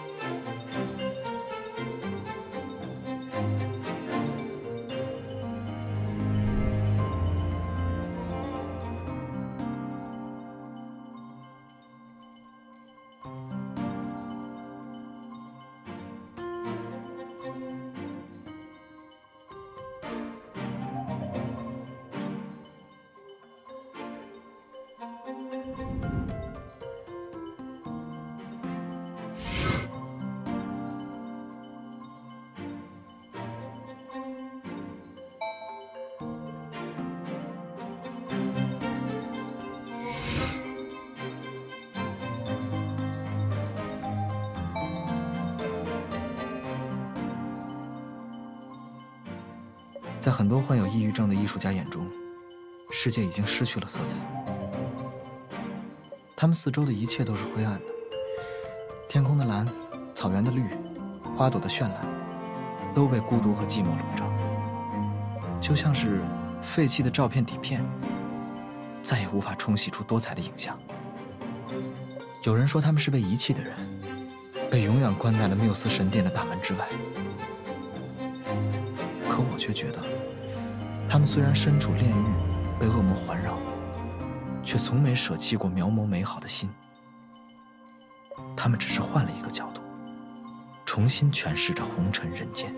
Speaker 1: 在很多患有抑郁症的艺术家眼中，世界已经失去了色彩。他们四周的一切都是灰暗的，天空的蓝，草原的绿，花朵的绚烂，都被孤独和寂寞笼罩，就像是废弃的照片底片，再也无法冲洗出多彩的影像。有人说他们是被遗弃的人，被永远关在了缪斯神殿的大门之外。可我却觉得，他们虽然身处炼狱，被恶魔环绕，却从没舍弃过描摹美好的心。他们只是换了一个角度，重新诠释着红尘人间。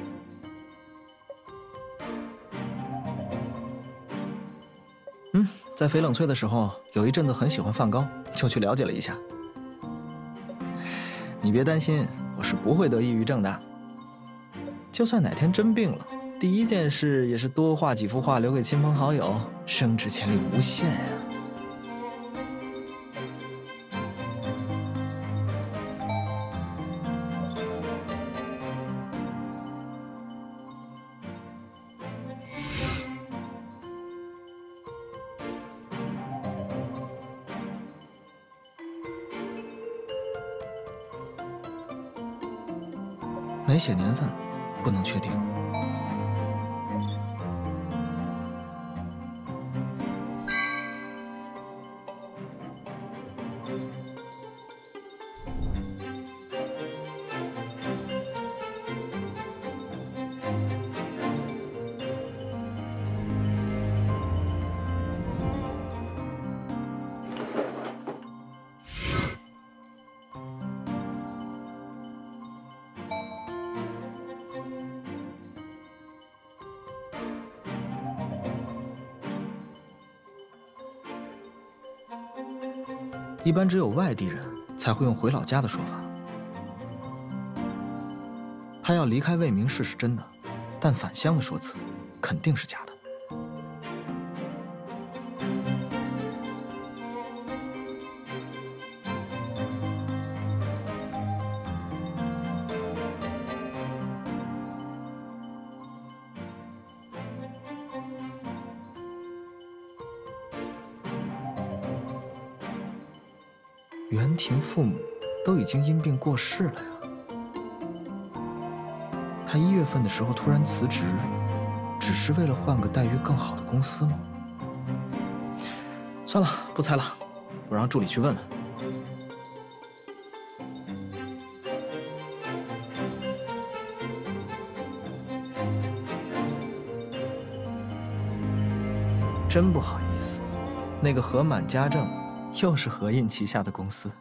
Speaker 1: 在翡冷翠的时候，有一阵子很喜欢梵高，就去了解了一下。你别担心，我是不会得抑郁症的。就算哪天真病了，第一件事也是多画几幅画留给亲朋好友，升值潜力无限呀。没写年份，不能确定。一般只有外地人才会用回老家的说法。他要离开魏明市是真的，但返乡的说辞肯定是假的。 袁婷父母都已经因病过世了呀。他1月份的时候突然辞职，只是为了换个待遇更好的公司吗？算了，不猜了，我让助理去问问。真不好意思，那个何满家政又是何印旗下的公司。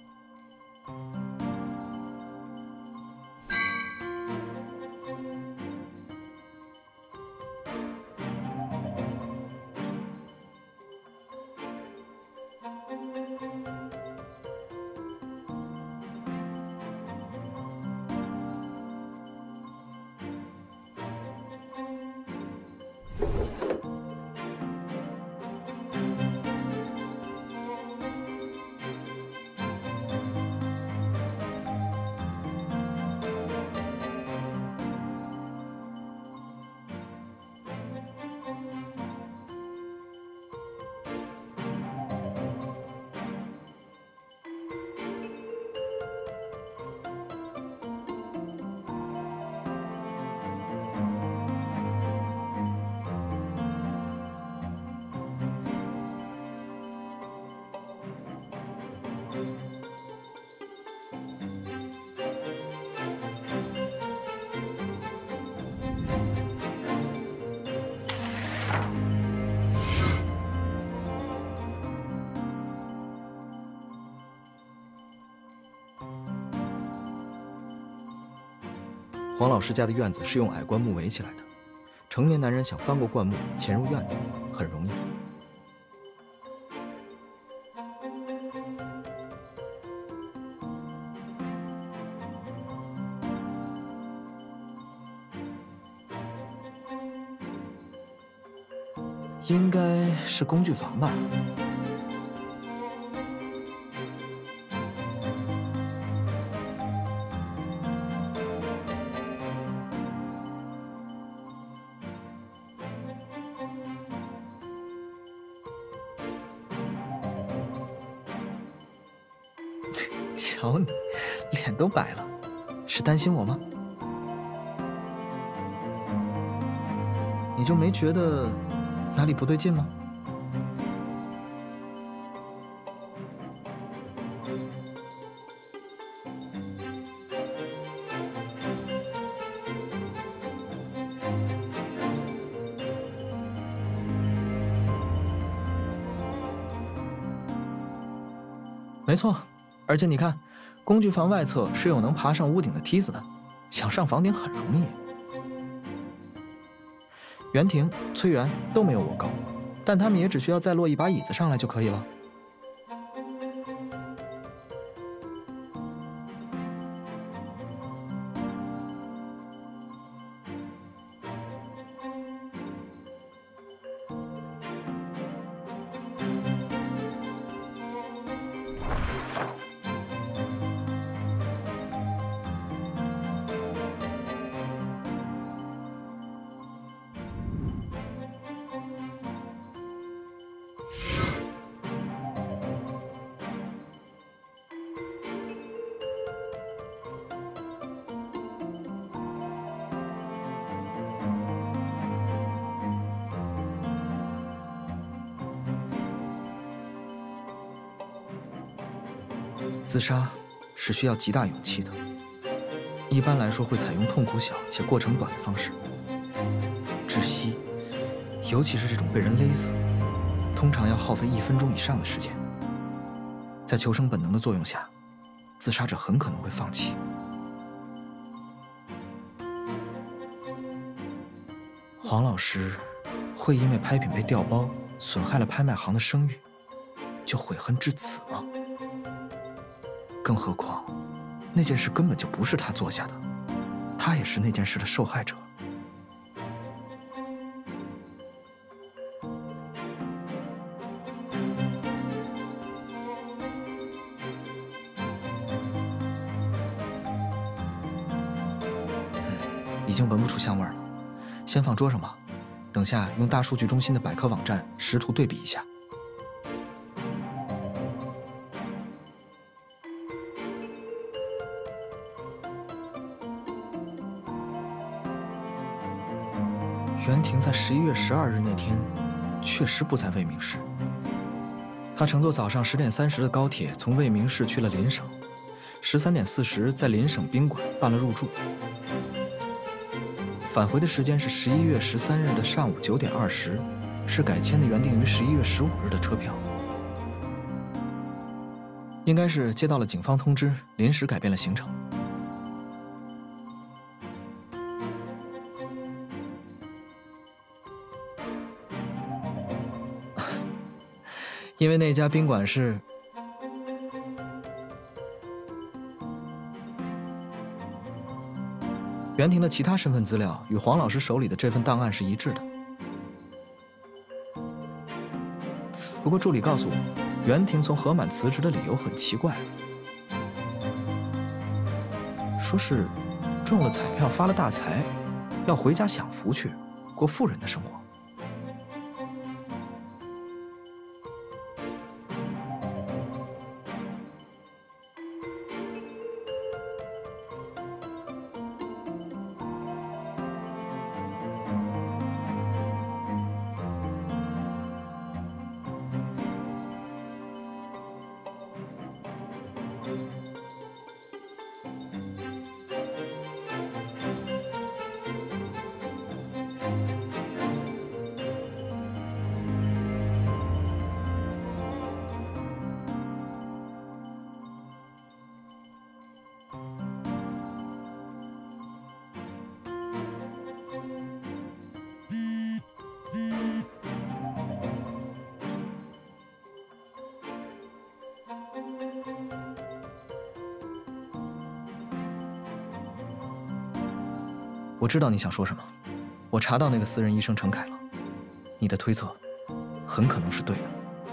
Speaker 1: 黄老师家的院子是用矮灌木围起来的，成年男人想翻过灌木潜入院子很容易。应该是工具房吧。瞧你，脸都白了，是担心我吗？你就没觉得哪里不对劲吗？没错，而且你看，工具房外侧是有能爬上屋顶的梯子的，想上房顶很容易。袁婷、崔元都没有我高，但他们也只需要再落一把椅子上来就可以了。自杀是需要极大勇气的，一般来说会采用痛苦小且过程短的方式。窒息，尤其是这种被人勒死，通常要耗费1分钟以上的时间。在求生本能的作用下，自杀者很可能会放弃。黄老师会因为拍品被调包，损害了拍卖行的声誉，就悔恨至此吗？更何况，那件事根本就不是他做下的，他也是那件事的受害者。已经闻不出香味了，先放桌上吧，等下用大数据中心的百科网站识图对比一下。 袁婷在11月12日那天确实不在未名市。她乘坐早上10点30的高铁从未名市去了邻省，13点40在邻省宾馆办了入住。返回的时间是11月13日的上午9点20，是改签的原定于11月15日的车票。应该是接到了警方通知，临时改变了行程。因为那家宾馆是袁婷的其他身份资料与黄老师手里的这份档案是一致的。不过助理告诉我，袁婷从河满辞职的理由很奇怪，说是中了彩票发了大财，要回家享福去，过富人的生活。我知道你想说什么，我查到那个私人医生陈凯了，你的推测很可能是对的。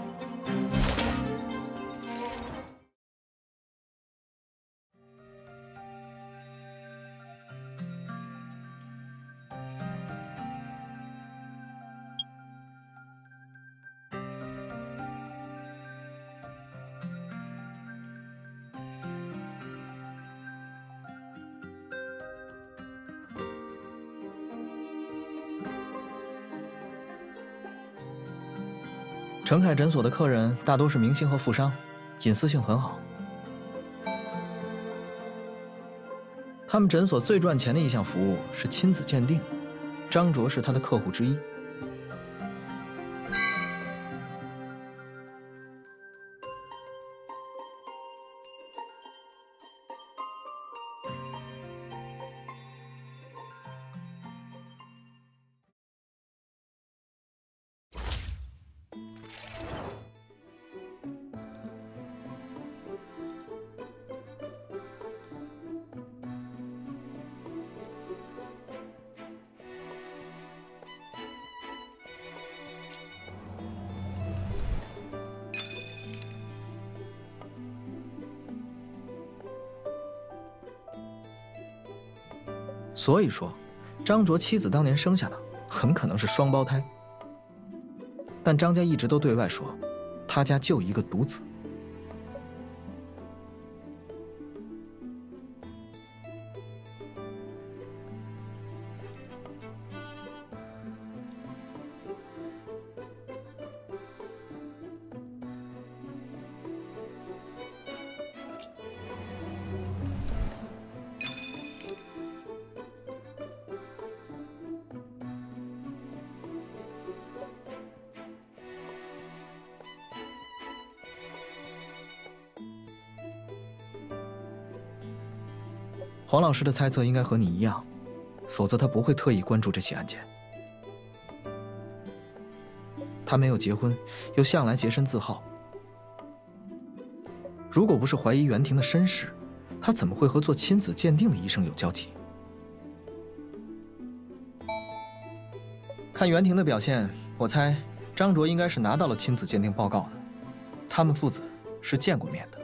Speaker 1: 陈凯诊所的客人大多是明星和富商，隐私性很好。他们诊所最赚钱的一项服务是亲子鉴定，张卓是他的客户之一。所以说，张卓妻子当年生下的很可能是双胞胎。但张家一直都对外说，他家就一个独子。黄老师的猜测应该和你一样，否则他不会特意关注这起案件。他没有结婚，又向来洁身自好。如果不是怀疑袁婷的身世，他怎么会和做亲子鉴定的医生有交集？看袁婷的表现，我猜张卓应该是拿到了亲子鉴定报告的，他们父子是见过面的。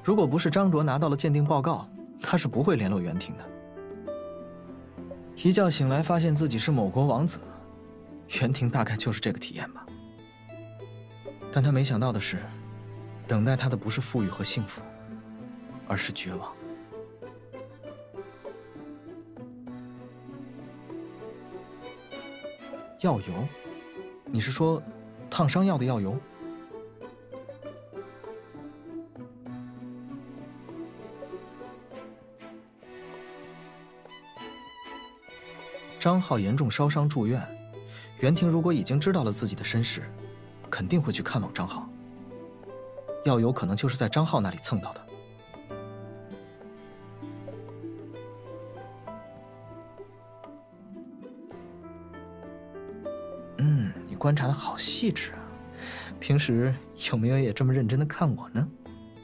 Speaker 1: 如果不是张卓拿到了鉴定报告，他是不会联络袁婷的。一觉醒来，发现自己是某国王子，袁婷大概就是这个体验吧。但他没想到的是，等待他的不是富裕和幸福，而是绝望。药油？你是说烫伤药的药油？张浩严重烧伤住院，袁婷如果已经知道了自己的身世，肯定会去看望张浩。药油可能就是在张浩那里蹭到的。你观察的好细致啊，平时有没有也这么认真的看我呢？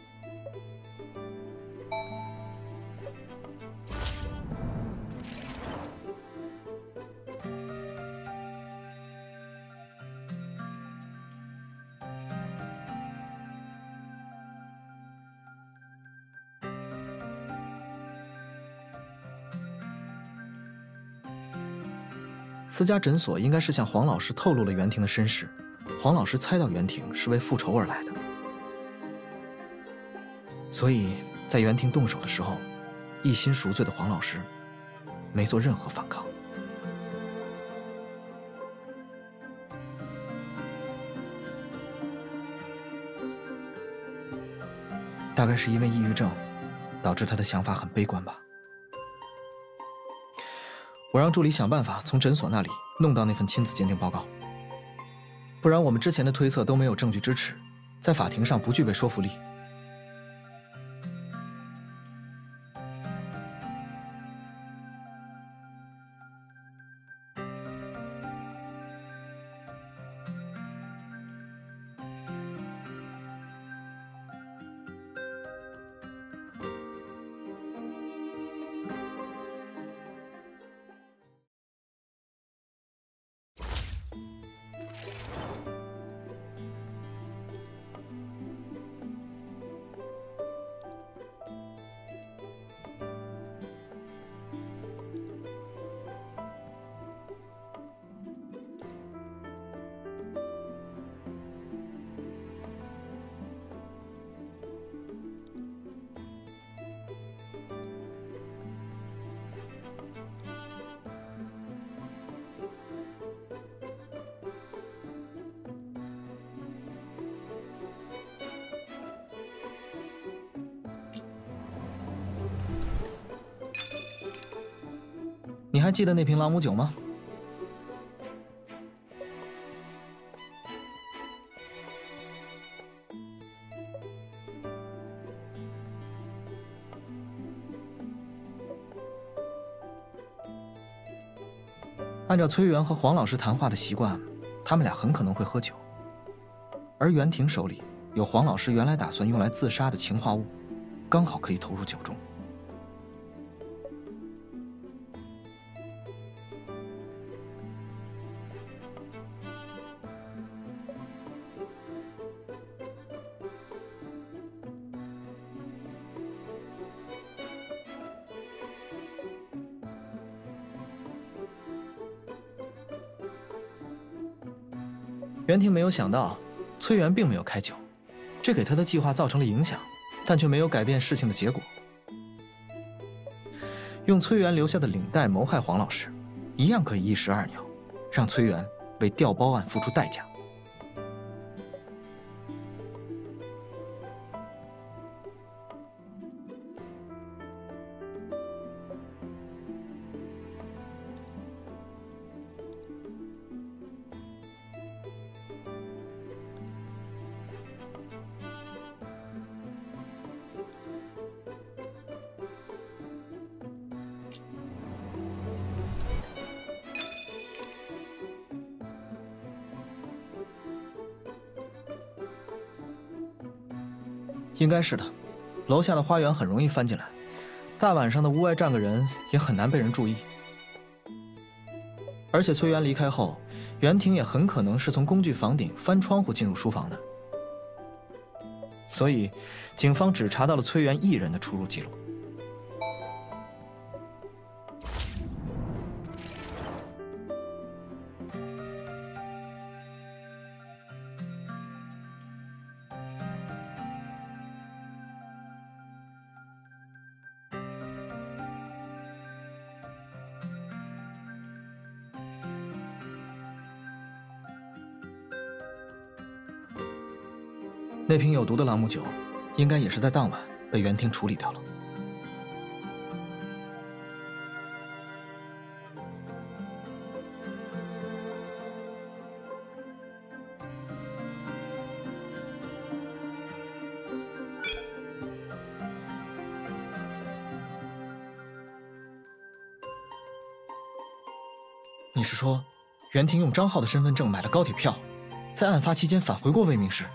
Speaker 1: 私家诊所应该是向黄老师透露了袁婷的身世，黄老师猜到袁婷是为复仇而来的，所以在袁婷动手的时候，一心赎罪的黄老师没做任何反抗。大概是因为抑郁症，导致他的想法很悲观吧。我让助理想办法从诊所那里弄到那份亲子鉴定报告，不然我们之前的推测都没有证据支持，在法庭上不具备说服力。你还记得那瓶朗姆酒吗？按照崔元和黄老师谈话的习惯，他们俩很可能会喝酒，而袁婷手里有黄老师原来打算用来自杀的氰化物，刚好可以投入酒中。袁婷没有想到，崔元并没有开酒，这给他的计划造成了影响，但却没有改变事情的结果。用崔元留下的领带谋害黄老师，一样可以一石二鸟，让崔元为调包案付出代价。应该是的，楼下的花园很容易翻进来，大晚上的屋外站个人也很难被人注意。而且崔元离开后，袁婷也很可能是从工具房顶翻窗户进入书房的。 所以警方只查到了崔元一人的出入记录。那瓶有毒的朗姆酒，应该也是在当晚被园庭处理掉了。你是说，园庭用张浩的身份证买了高铁票，在案发期间返回过魏明市？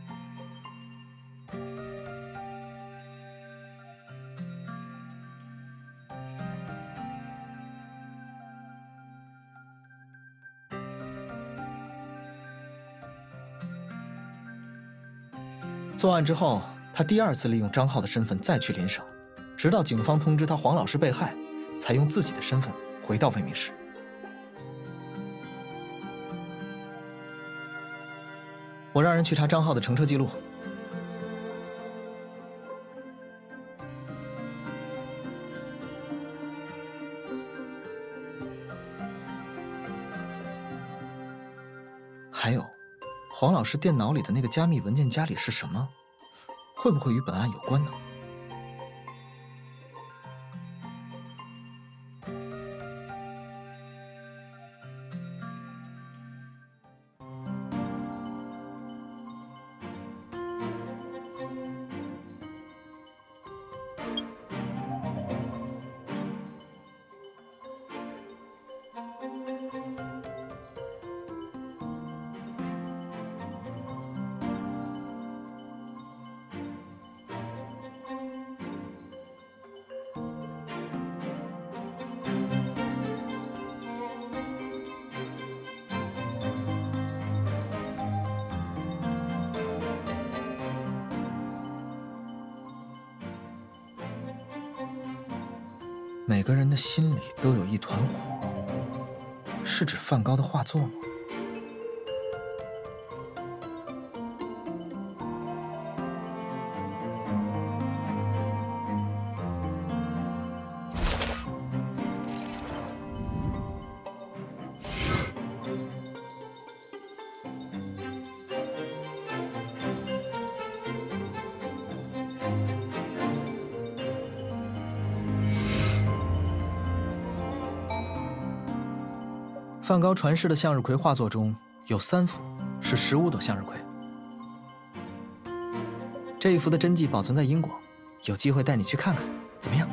Speaker 1: 作案之后，他第二次利用张浩的身份再去临省，直到警方通知他黄老师被害，才用自己的身份回到魏明市。我让人去查张浩的乘车记录。还有，黄老师电脑里的那个加密文件夹里是什么？会不会与本案有关呢？每个人的心里都有一团火，是指梵高的画作吗？梵高传世的向日葵画作中有3幅是15朵向日葵。这一幅的真迹保存在英国，有机会带你去看看，怎么样？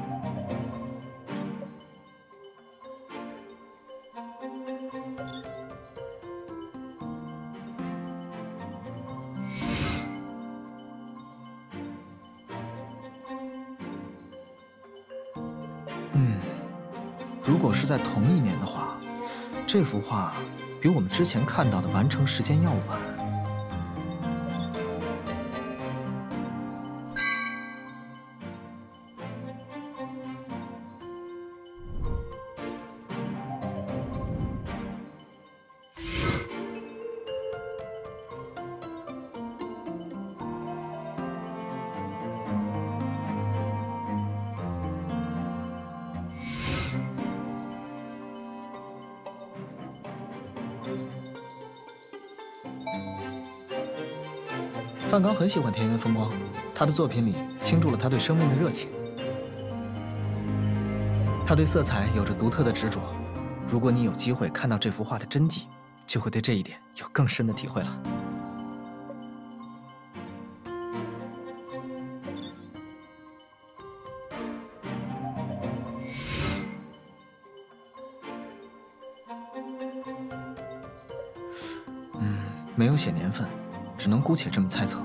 Speaker 1: 如果是在同一年的话，这幅画比我们之前看到的完成时间要晚。梵高很喜欢田园风光，他的作品里倾注了他对生命的热情。他对色彩有着独特的执着。如果你有机会看到这幅画的真迹，就会对这一点有更深的体会了。没有写年份，只能姑且这么猜测。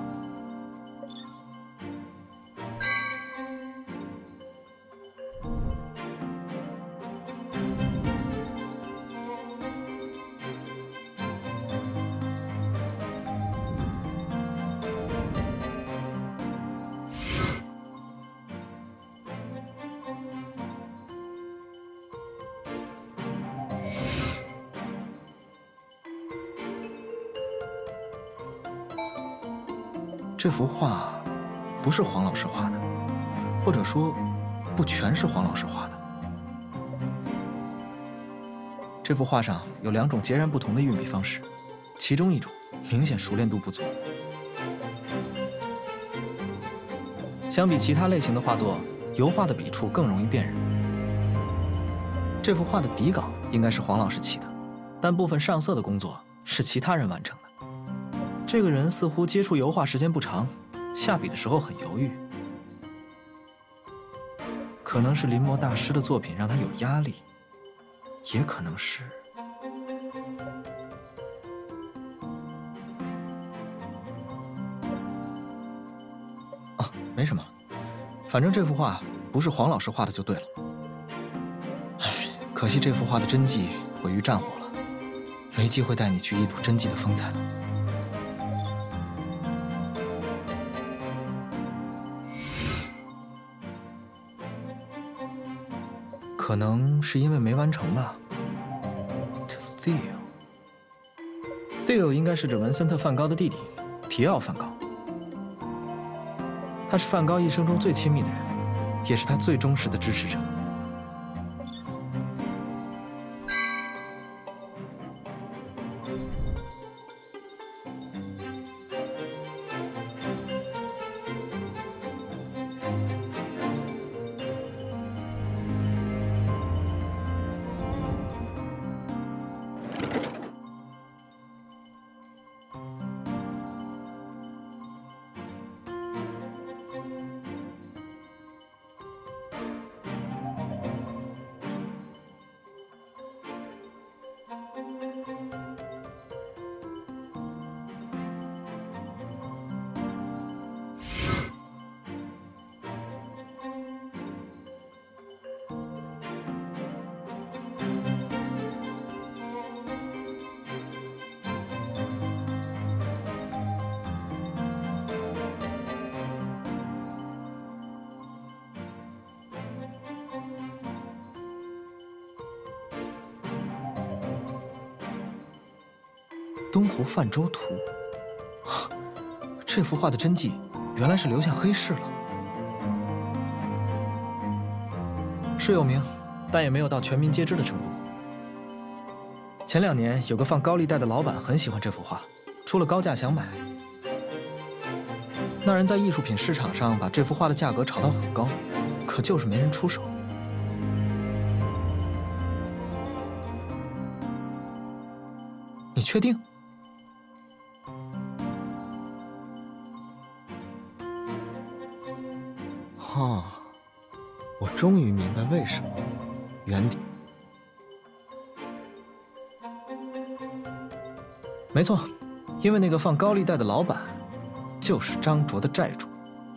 Speaker 1: 这幅画不是黄老师画的，或者说，不全是黄老师画的。这幅画上有2种截然不同的运笔方式，其中一种明显熟练度不足。相比其他类型的画作，油画的笔触更容易辨认。这幅画的底稿应该是黄老师起的，但部分上色的工作是其他人完成的。这个人似乎接触油画时间不长，下笔的时候很犹豫。可能是临摹大师的作品让他有压力，也可能是……哦，没什么，反正这幅画不是黄老师画的就对了。唉，可惜这幅画的真迹毁于战火了，没机会带你去一睹真迹的风采了。可能是因为没完成吧。Theo 应该是指文森特·梵高的弟弟，提奥·梵高。他是梵高一生中最亲密的人，也是他最忠实的支持者。东湖泛舟图，这幅画的真迹原来是留下黑市了。是有名，但也没有到全民皆知的程度。前2年有个放高利贷的老板很喜欢这幅画，出了高价想买。那人在艺术品市场上把这幅画的价格炒到很高，可就是没人出手。你确定？哦，我终于明白为什么原点。没错，因为那个放高利贷的老板就是张卓的债主。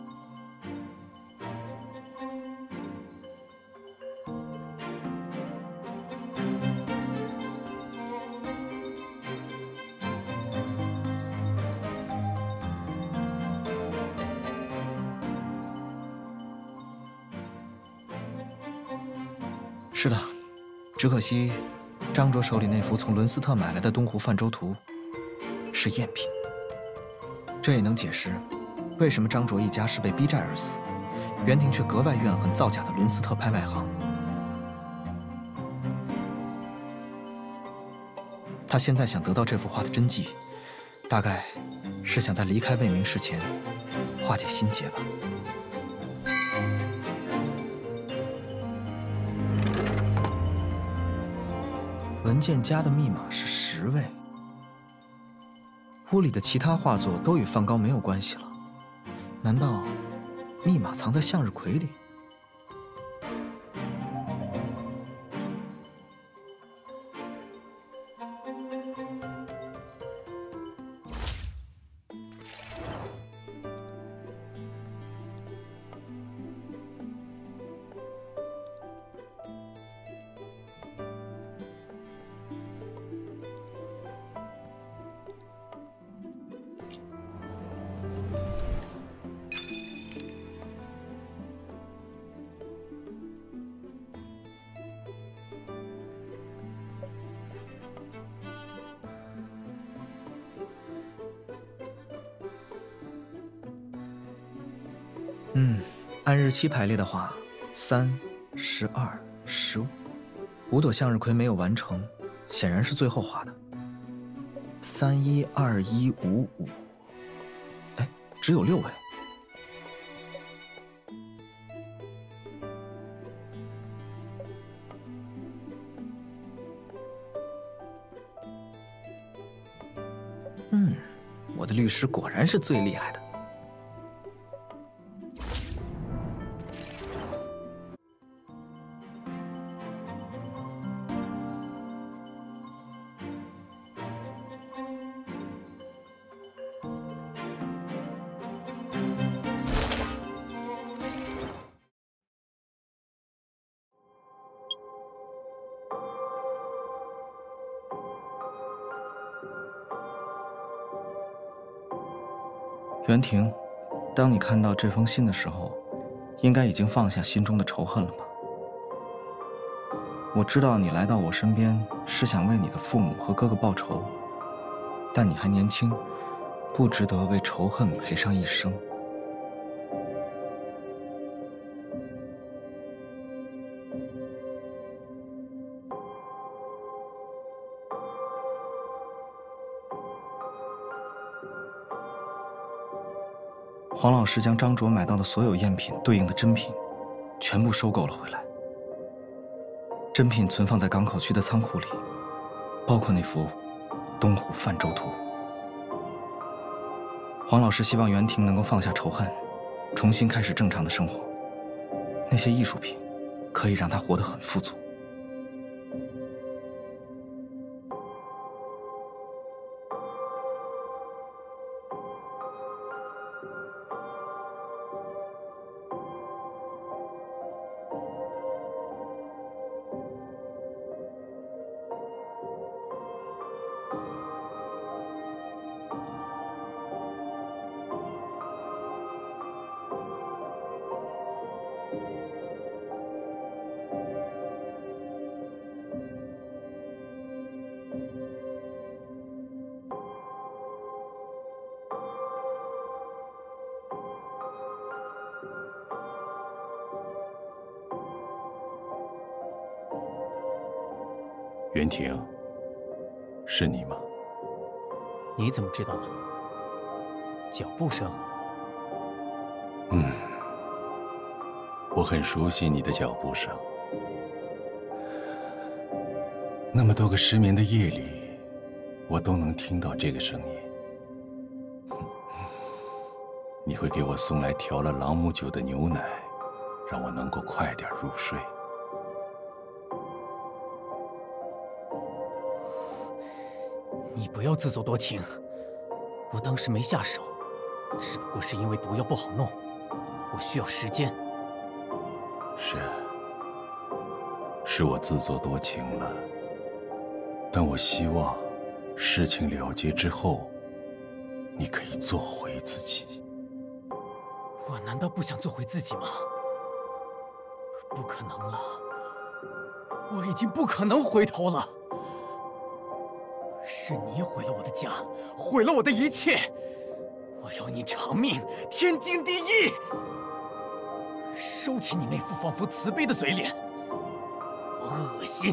Speaker 1: 是的，只可惜，张卓手里那幅从伦斯特买来的东湖泛舟图是赝品。这也能解释，为什么张卓一家是被逼债而死，袁婷却格外怨恨造假的伦斯特拍卖行。他现在想得到这幅画的真迹，大概是想在离开魏明市前化解心结吧。文件夹的密码是10位，屋里的其他画作都与梵高没有关系了，难道密码藏在向日葵里？ 按日期排列的话，3、12、15，5朵向日葵没有完成，显然是最后画的。312155，哎，只有6位。我的律师果然是最厉害的。袁婷，当你看到这封信的时候，应该已经放下心中的仇恨了吧？我知道你来到我身边是想为你的父母和哥哥报仇，但你还年轻，不值得为仇恨赔上一生。黄老师将张卓买到的所有赝品对应的真品，全部收购了回来。真品存放在港口区的仓库里，包括那幅东湖泛舟图。黄老师希望袁婷能够放下仇恨，重新开始正常的生活。那些艺术品可以让她活得很富足。
Speaker 4: 袁婷，是你吗？
Speaker 6: 你怎么知道的？脚步声。
Speaker 4: 我很熟悉你的脚步声。那么多个失眠的夜里，我都能听到这个声音。你会给我送来调了朗姆酒的牛奶，让我能够快点入睡。
Speaker 6: 你不要自作多情，我当时没下手，只不过是因为毒药不好弄，我需要时间。
Speaker 4: 是我自作多情了，但我希望事情了结之后，你可以做回自己。
Speaker 6: 我难道不想做回自己吗？不可能了，我已经不可能回头了。是你毁了我的家，毁了我的一切，我要你偿命，天经地义。收起你那副仿佛慈悲的嘴脸，我恶心。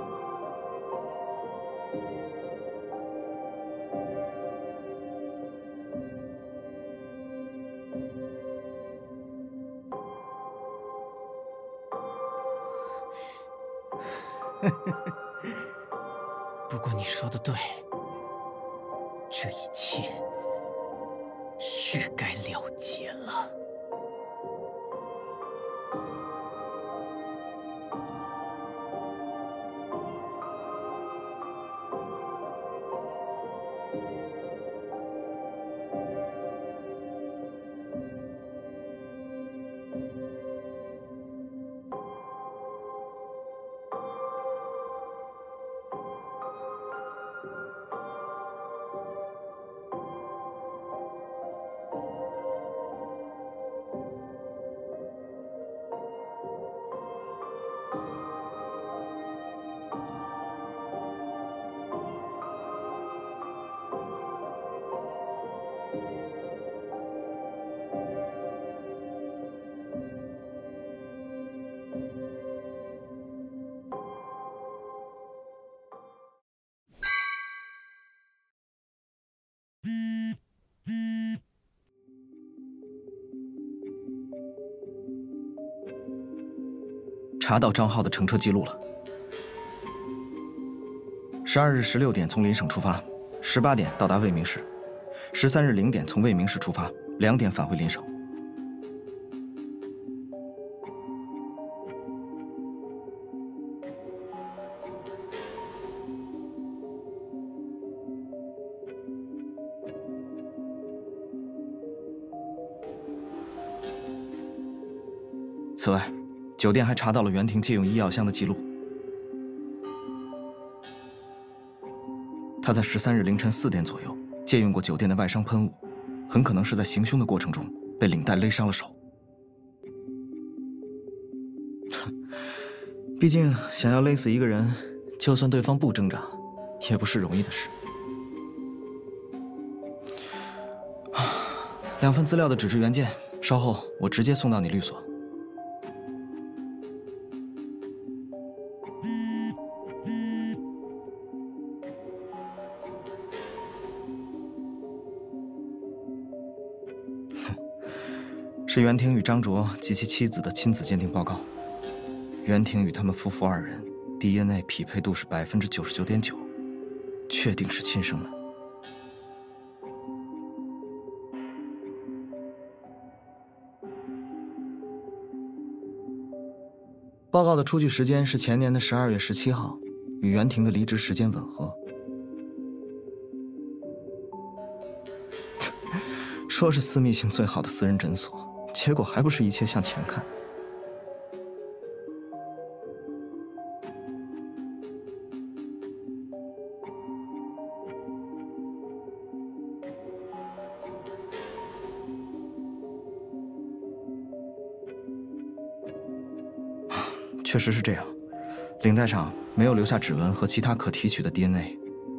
Speaker 6: 不过你说的对，这一切是该了结了。
Speaker 1: 查到张浩的乘车记录了。12日16点从邻省出发，18点到达未名市，13日0点从未名市出发，2点返回邻省。此外，酒店还查到了袁婷借用医药箱的记录。他在13日凌晨4点左右借用过酒店的外伤喷雾，很可能是在行凶的过程中被领带勒伤了手。毕竟想要勒死一个人，就算对方不挣扎，也不是容易的事。2份资料的纸质原件，稍后我直接送到你律所。是袁婷与张卓及其妻子的亲子鉴定报告。袁婷与他们夫妇2人 DNA 匹配度是99.9%，确定是亲生的。报告的出具时间是前年的12月17号，与袁婷的离职时间吻合。说是私密性最好的私人诊所，结果还不是一切向前看。确实是这样，领带上没有留下指纹和其他可提取的 DNA。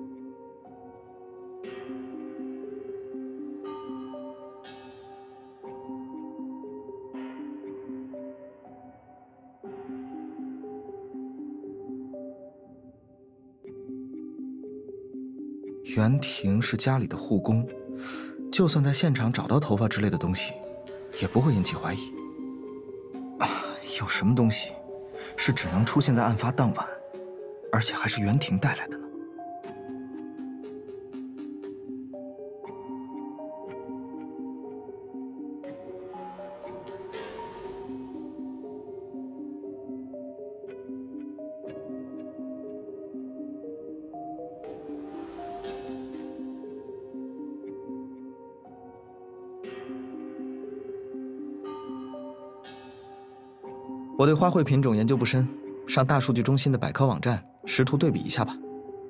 Speaker 1: 袁婷是家里的护工，就算在现场找到头发之类的东西，也不会引起怀疑。有什么东西是只能出现在案发当晚，而且还是袁婷带来的呢？我对花卉品种研究不深，上大数据中心的百科网站识图对比一下吧。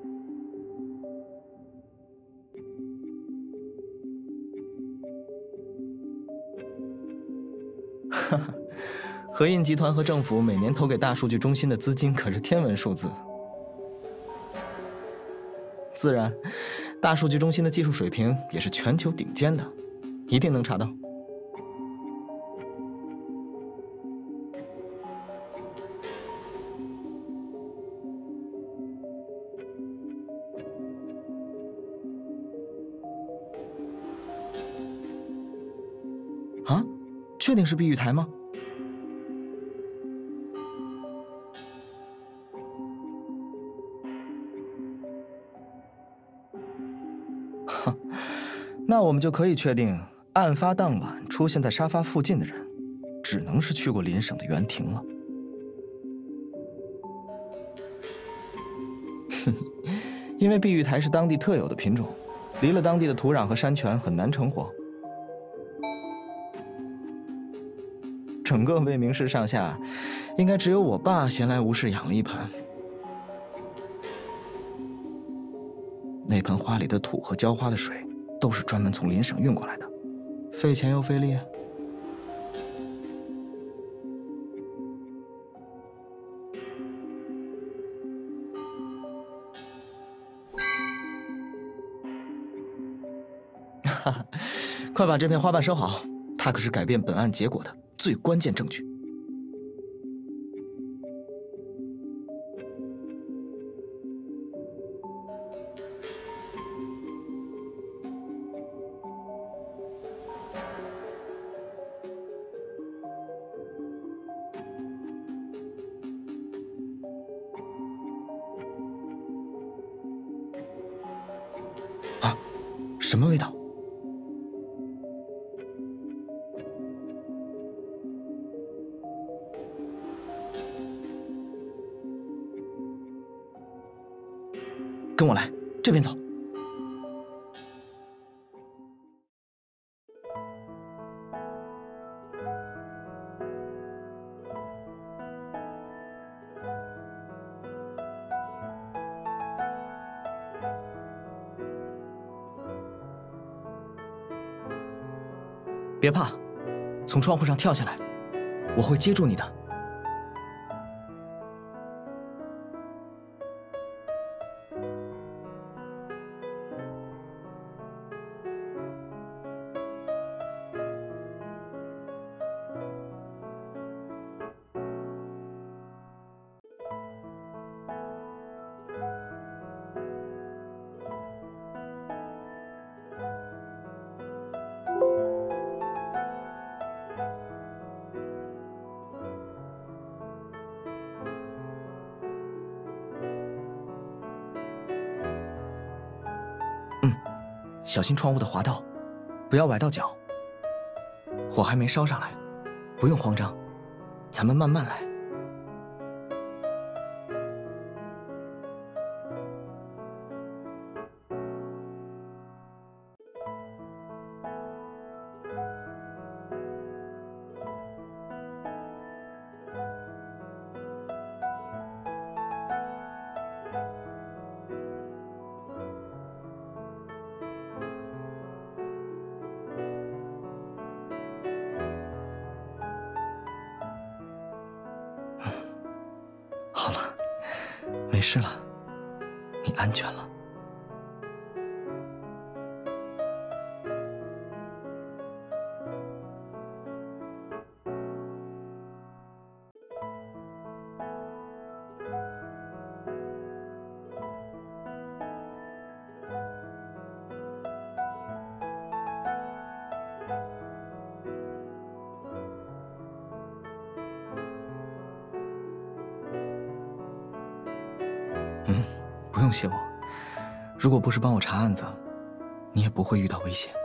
Speaker 1: 哈哈，和印集团和政府每年投给大数据中心的资金可是天文数字。自然，大数据中心的技术水平也是全球顶尖的，一定能查到。啊，确定是碧玉台吗？哈，那我们就可以确定，案发当晚出现在沙发附近的人，只能是去过邻省的袁婷了。因为碧玉台是当地特有的品种，离了当地的土壤和山泉很难成活。整个未名市上下，应该只有我爸闲来无事养了一盆。那盆花里的土和浇花的水，都是专门从邻省运过来的，费钱又费力啊。哈哈，快把这片花瓣收好，它可是改变本案结果的最关键证据。 什么味道？跟我来，这边走。别怕，从窗户上跳下来，我会接住你的。小心窗户的滑道，不要崴到脚。火还没烧上来，不用慌张，咱们慢慢来。好了，没事了，你安全了。不用谢我。如果不是帮我查案子，你也不会遇到危险。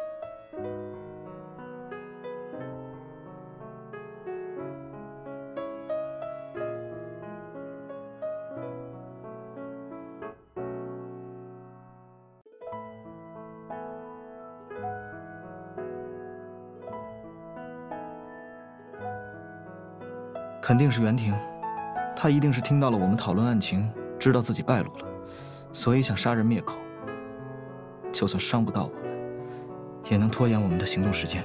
Speaker 1: 肯定是袁婷，她一定是听到了我们讨论案情，知道自己败露了，所以想杀人灭口。就算伤不到我们，也能拖延我们的行动时间。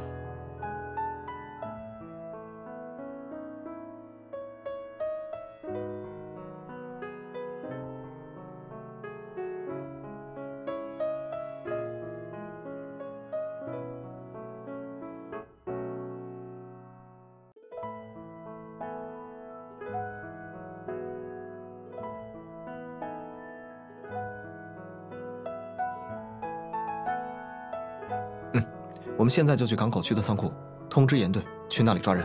Speaker 1: 我们现在就去港口区的仓库，通知严队去那里抓人。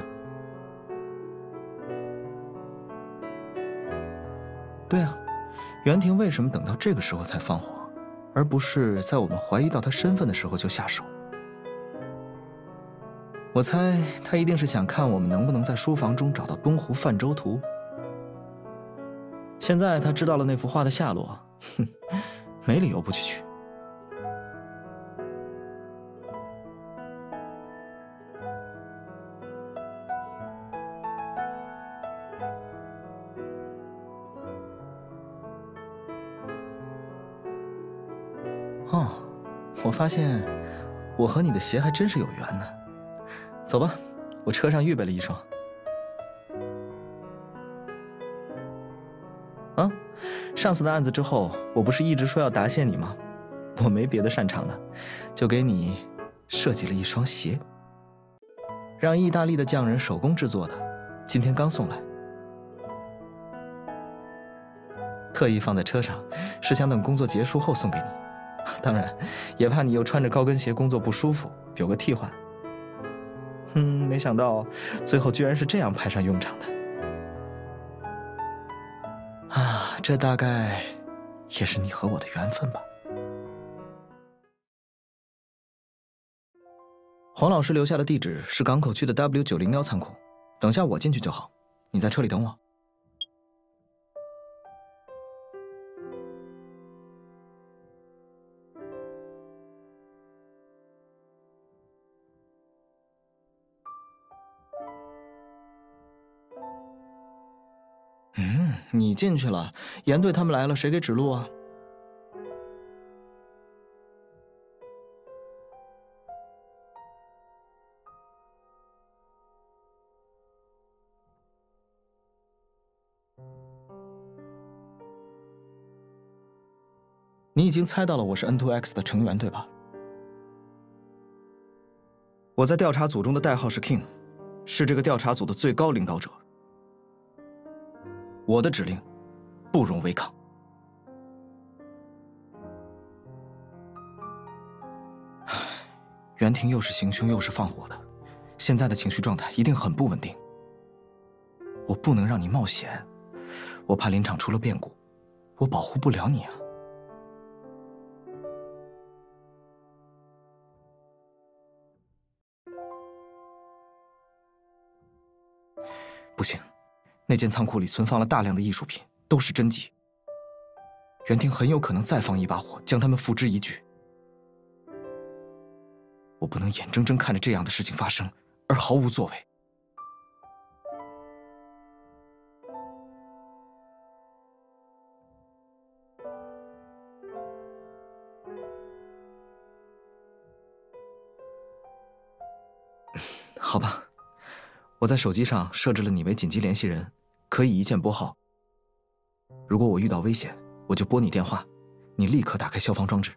Speaker 1: 对啊，袁婷为什么等到这个时候才放火，而不是在我们怀疑到她身份的时候就下手？我猜她一定是想看我们能不能在书房中找到东湖泛舟图。现在她知道了那幅画的下落，哼，没理由不去取。哦，我发现我和你的鞋还真是有缘呢。走吧，我车上预备了一双。啊，上次的案子之后，我不是一直说要答谢你吗？我没别的擅长的，就给你设计了一双鞋，让意大利的匠人手工制作的，今天刚送来。特意放在车上，是想等工作结束后送给你。当然，也怕你又穿着高跟鞋工作不舒服，有个替换。没想到最后居然是这样派上用场的。啊，这大概也是你和我的缘分吧。 黄老师留下的地址是港口区的 W901仓库，等下我进去就好，你在车里等我。你进去了，严队他们来了，谁给指路啊？你已经猜到了我是 N2X 的成员，对吧？我在调查组中的代号是 King， 是这个调查组的最高领导者。我的指令不容违抗。袁婷又是行凶又是放火的，现在的情绪状态一定很不稳定。我不能让你冒险，我怕林场出了变故，我保护不了你啊。不行，那间仓库里存放了大量的艺术品，都是真迹。袁婷很有可能再放一把火，将它们付之一炬。我不能眼睁睁看着这样的事情发生，而毫无作为。好吧，我在手机上设置了你为紧急联系人，可以一键拨号。如果我遇到危险，我就拨你电话，你立刻打开消防装置。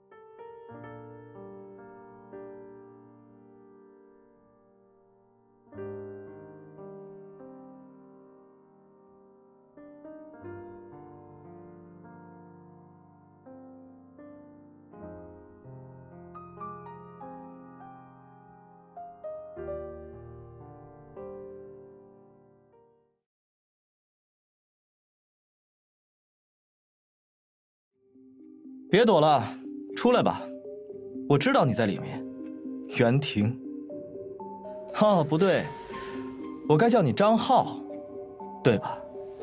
Speaker 1: 别躲了，出来吧，我知道你在里面。袁婷。哦，不对，我该叫你张浩，对吧？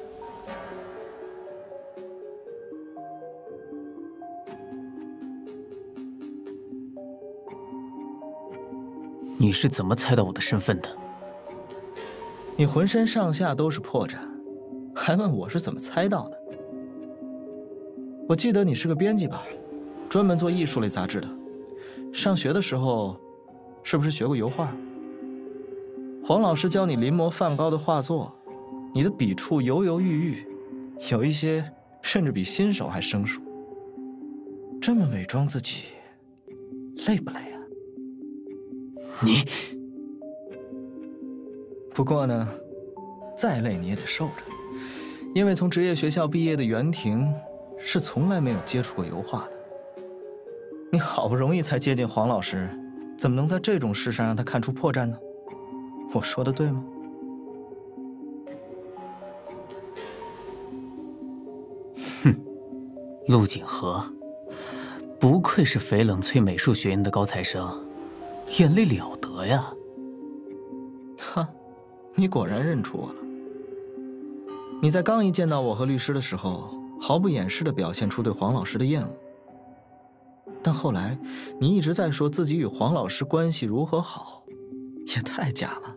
Speaker 6: 你是怎么猜到我的身份的？
Speaker 1: 你浑身上下都是破绽，还问我是怎么猜到的？我记得你是个编辑吧，专门做艺术类杂志的。上学的时候，是不是学过油画？黄老师教你临摹梵高的画作，你的笔触犹犹豫豫，有一些甚至比新手还生疏。这么伪装自己，累不累啊？
Speaker 6: 你……
Speaker 1: 不过呢，再累你也得受着，因为从职业学校毕业的袁婷是从来没有接触过油画的。你好不容易才接近黄老师，怎么能在这种事上让他看出破绽呢？我说的对吗？
Speaker 6: 哼，陆锦和，不愧是翡冷翠美术学院的高材生，眼力了得呀！
Speaker 1: 哈，你果然认出我了。你在刚一见到我和律师的时候，毫不掩饰地表现出对黄老师的厌恶。但后来，你一直在说自己与黄老师关系如何好，也太假了。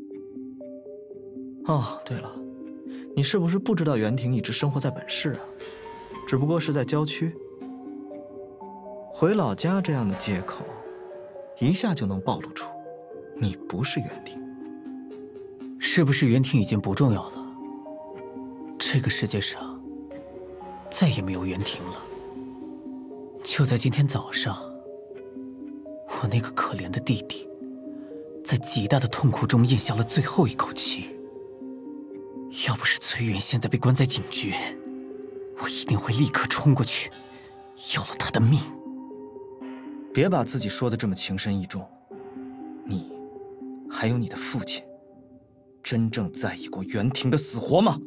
Speaker 1: 哦，对了，你是不是不知道袁婷一直生活在本市啊？只不过是在郊区。回老家这样的借口，一下就能暴露出你不是袁婷。
Speaker 6: 是不是袁婷已经不重要了？这个世界上再也没有袁婷了。就在今天早上，我那个可怜的弟弟，在极大的痛苦中咽下了最后一口气。要不是崔远现在被关在警局，我一定会立刻冲过去，要了他的命。
Speaker 1: 别把自己说的这么情深意重，你，还有你的父亲，真正在意过袁婷的死活吗？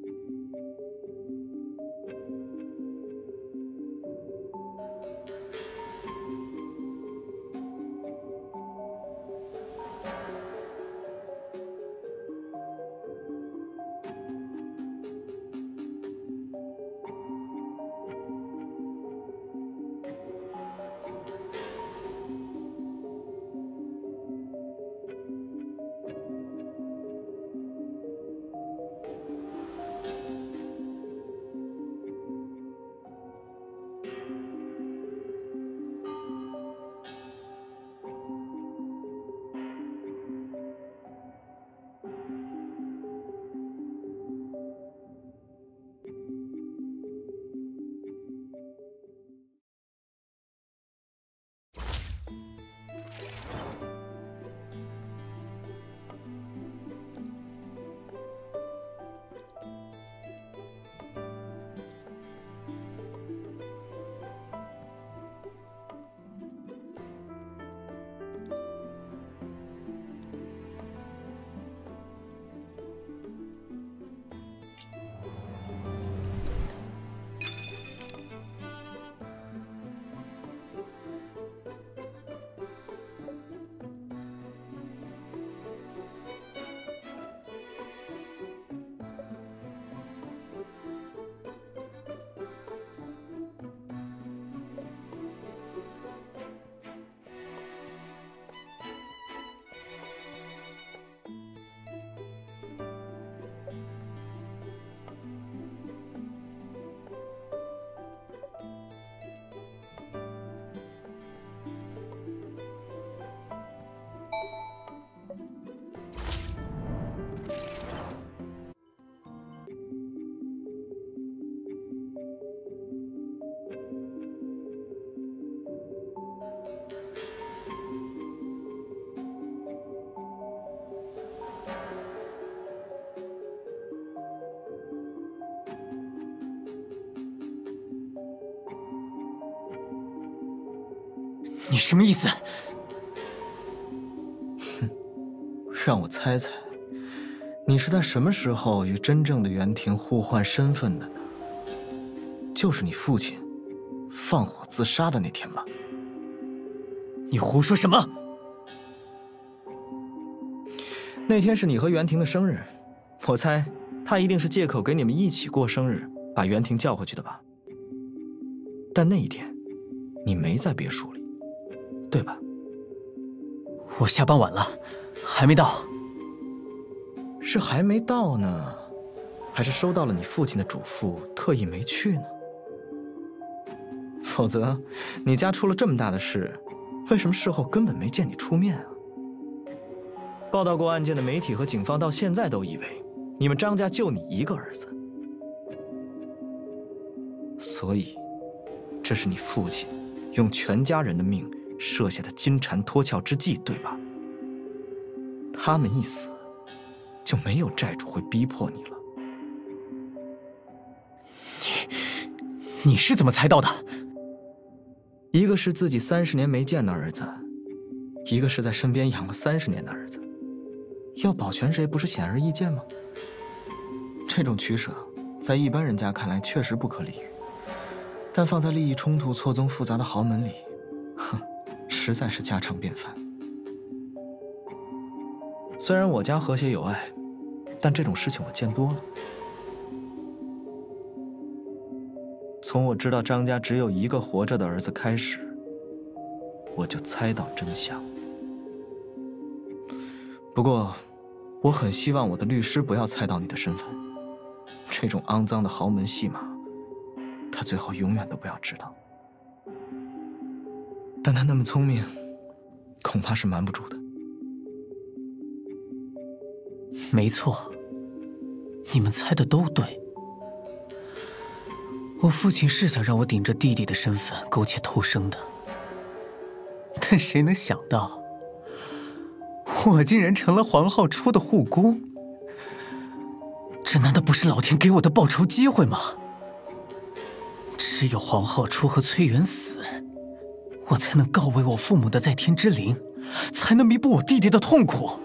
Speaker 6: 你什么意思？
Speaker 1: 哼，让我猜猜，你是在什么时候与真正的袁婷互换身份的呢？就是你父亲放火自杀的那天吧？
Speaker 6: 你胡说什么？
Speaker 1: 那天是你和袁婷的生日，我猜他一定是借口给你们一起过生日，把袁婷叫回去的吧？但那一天，你没在别墅里，对吧？
Speaker 6: 我下班晚了，还没到。
Speaker 1: 是还没到呢，还是收到了你父亲的嘱咐，特意没去呢？否则，你家出了这么大的事，为什么事后根本没见你出面啊？报道过案件的媒体和警方到现在都以为你们张家就你一个儿子，所以，这是你父亲用全家人的命设下的金蝉脱壳之计，对吧？他们一死，就没有债主会逼迫你了。
Speaker 6: 你是怎么猜到的？
Speaker 1: 一个是自己30年没见的儿子，一个是在身边养了30年的儿子，要保全谁不是显而易见吗？这种取舍，在一般人家看来确实不可理喻，但放在利益冲突错综复杂的豪门里，哼，实在是家常便饭。虽然我家和谐有爱，但这种事情我见多了。从我知道张家只有一个活着的儿子开始，我就猜到真相。不过，我很希望我的律师不要猜到你的身份。这种肮脏的豪门戏码，他最好永远都不要知道。但他那么聪明，恐怕是瞒不住的。
Speaker 6: 没错，你们猜的都对。我父亲是想让我顶着弟弟的身份苟且偷生的，但谁能想到，我竟然成了黄浩初的护工。这难道不是老天给我的报仇机会吗？只有黄浩初和崔元死，我才能告慰我父母的在天之灵，才能弥补我弟弟的痛苦。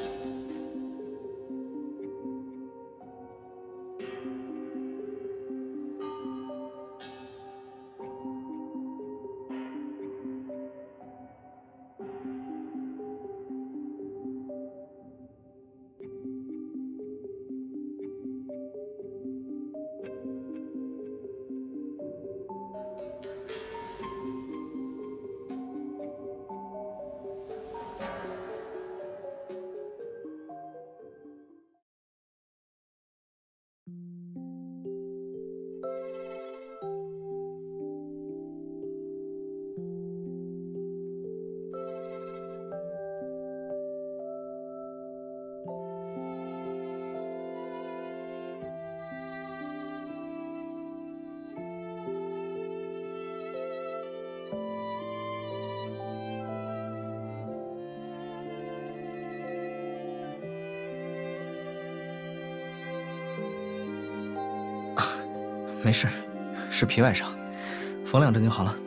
Speaker 1: 没事，是皮外伤，缝2针就好了。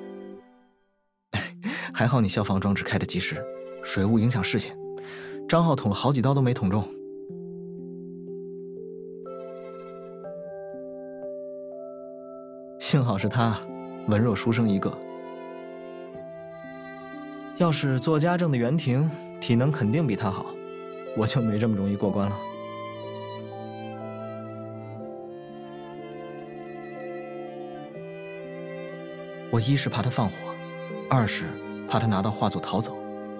Speaker 1: 还好你消防装置开得及时，水雾影响视线，张浩捅了好几刀都没捅中。幸好是他，文弱书生一个。要是做家政的袁婷，体能肯定比他好，我就没这么容易过关了。我一是怕他放火，二是怕他拿到画作逃走。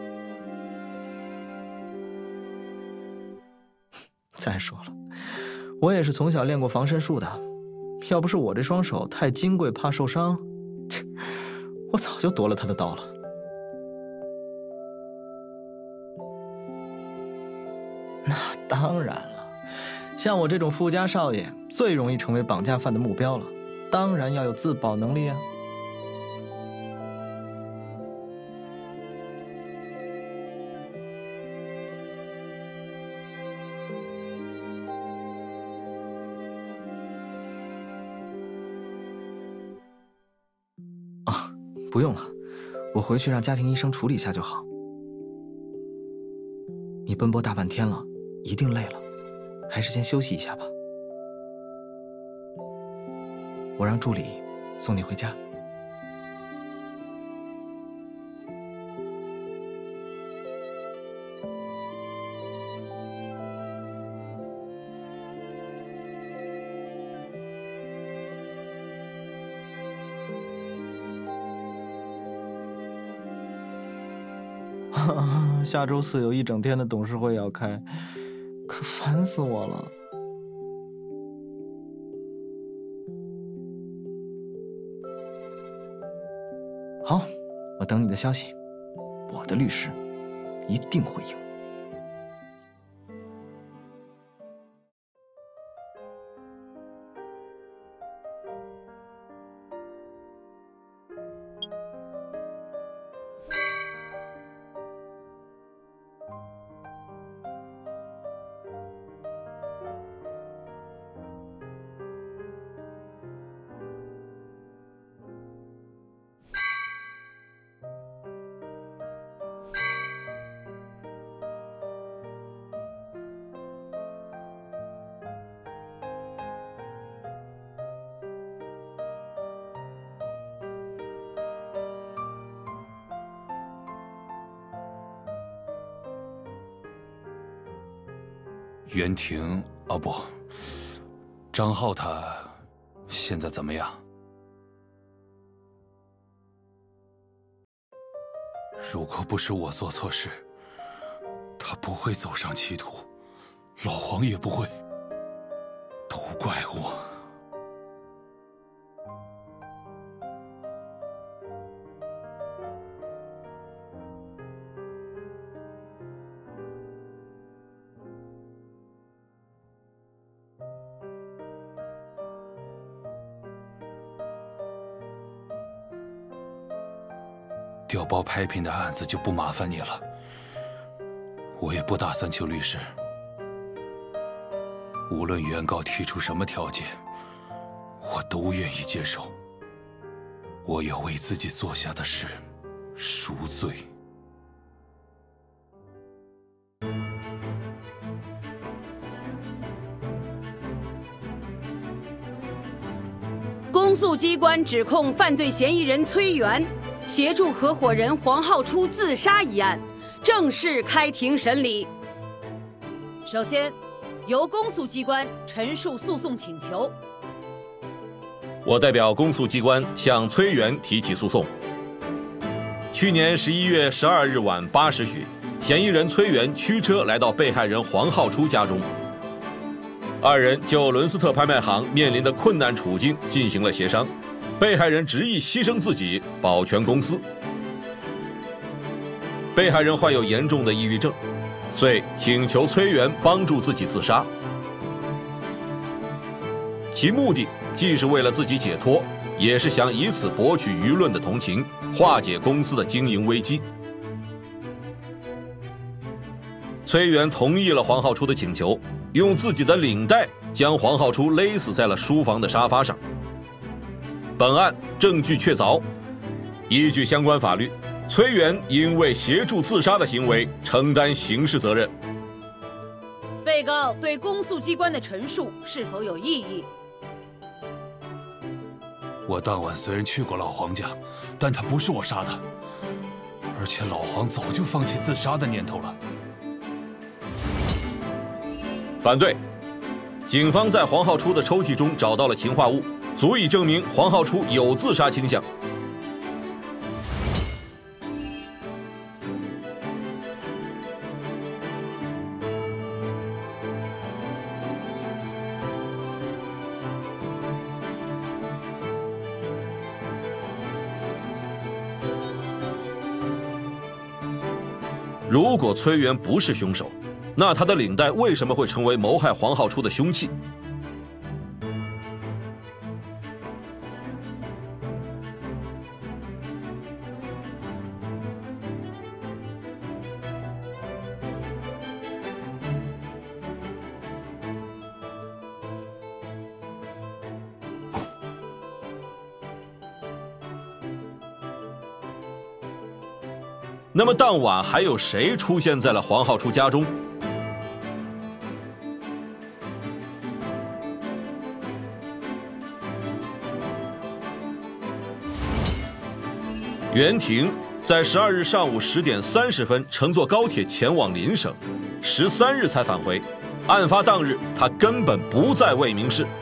Speaker 1: 再说了，我也是从小练过防身术的，要不是我这双手太金贵，怕受伤，我早就夺了他的刀了。那当然了，像我这种富家少爷，最容易成为绑架犯的目标了，当然要有自保能力啊。不用了， 我回去让家庭医生处理一下就好。你奔波大半天了，一定累了，还是先休息一下吧。我让助理送你回家。下周4有一整天的董事会要开，可烦死我了。好，我等你的消息。我的律师一定会赢。
Speaker 3: 袁婷，哦不，张浩他现在怎么样？如果不是我做错事，他不会走上歧途，老黄也不会，都怪我。调包拍品的案子就不麻烦你了，我也不打算请律师。无论原告提出什么条件，我都愿意接受。我要为自己做下的事赎罪。
Speaker 7: 公诉机关指控犯罪嫌疑人崔元协助合伙人黄浩初自杀一案，正式开庭审理。首先，由公诉机关陈述诉讼请求。
Speaker 8: 我代表公诉机关向崔元提起诉讼。去年11月12日晚8时许，嫌疑人崔元驱车来到被害人黄浩初家中，二人就伦斯特拍卖行面临的困难处境进行了协商。被害人执意牺牲自己，保全公司。被害人患有严重的抑郁症，遂请求崔元帮助自己自杀。其目的既是为了自己解脱，也是想以此博取舆论的同情，化解公司的经营危机。崔元同意了黄浩初的请求，用自己的领带将黄浩初勒死在了书房的沙发上。本案证据确凿，依据相关法律，崔元因为协助自杀的行为承担刑事责任。
Speaker 7: 被告对公诉机关的陈述是否有异议？
Speaker 3: 我当晚虽然去过老黄家，但他不是我杀的，而且老黄早就放弃自杀的念头了。
Speaker 8: 反对。警方在黄浩初的抽屉中找到了氰化物，足以证明黄浩初有自杀倾向。如果崔元不是凶手，那他的领带为什么会成为谋害黄浩初的凶器？ 那么当晚还有谁出现在了黄浩初家中？袁婷在12日上午10点30分乘坐高铁前往邻省，13日才返回。案发当日，他根本不在未名市。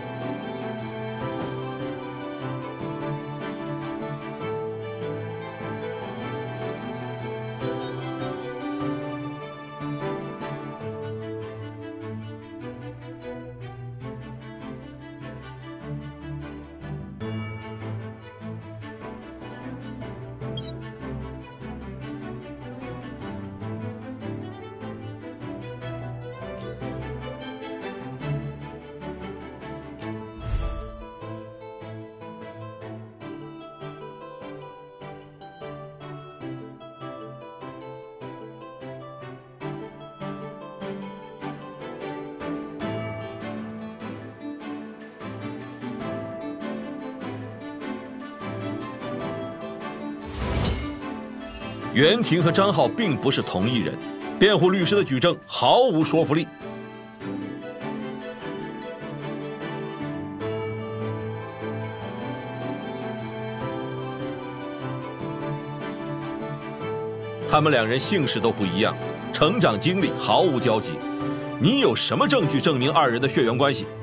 Speaker 8: 袁婷和张浩并不是同一人，辩护律师的举证毫无说服力。他们两人姓氏都不一样，成长经历毫无交集，你有什么证据证明二人的血缘关系？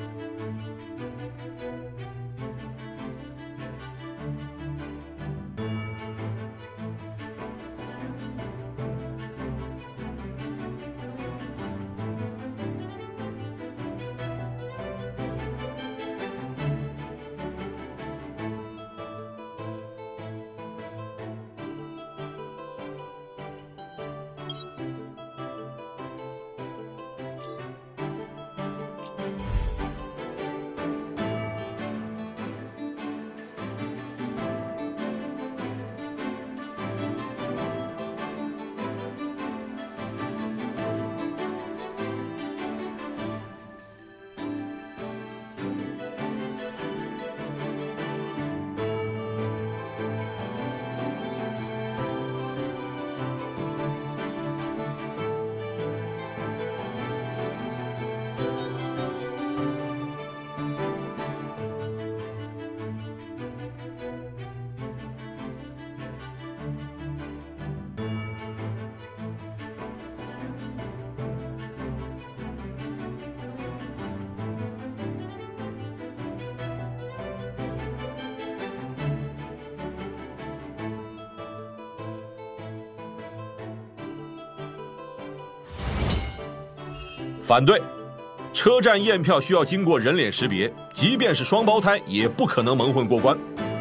Speaker 8: 反对，车站验票需要经过人脸识别，即便是双胞胎也不可能蒙混过关。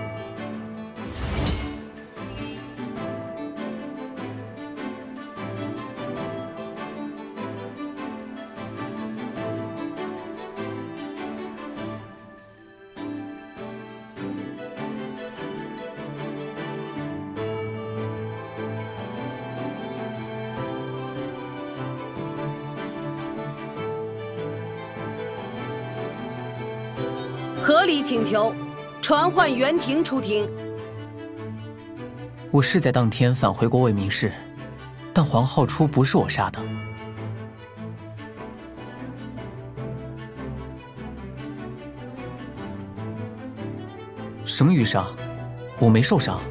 Speaker 7: 合理请求，传唤袁婷出庭。
Speaker 6: 我是在当天返回过魏明市，但黄浩初不是我杀的。什么瘀伤？我没受伤。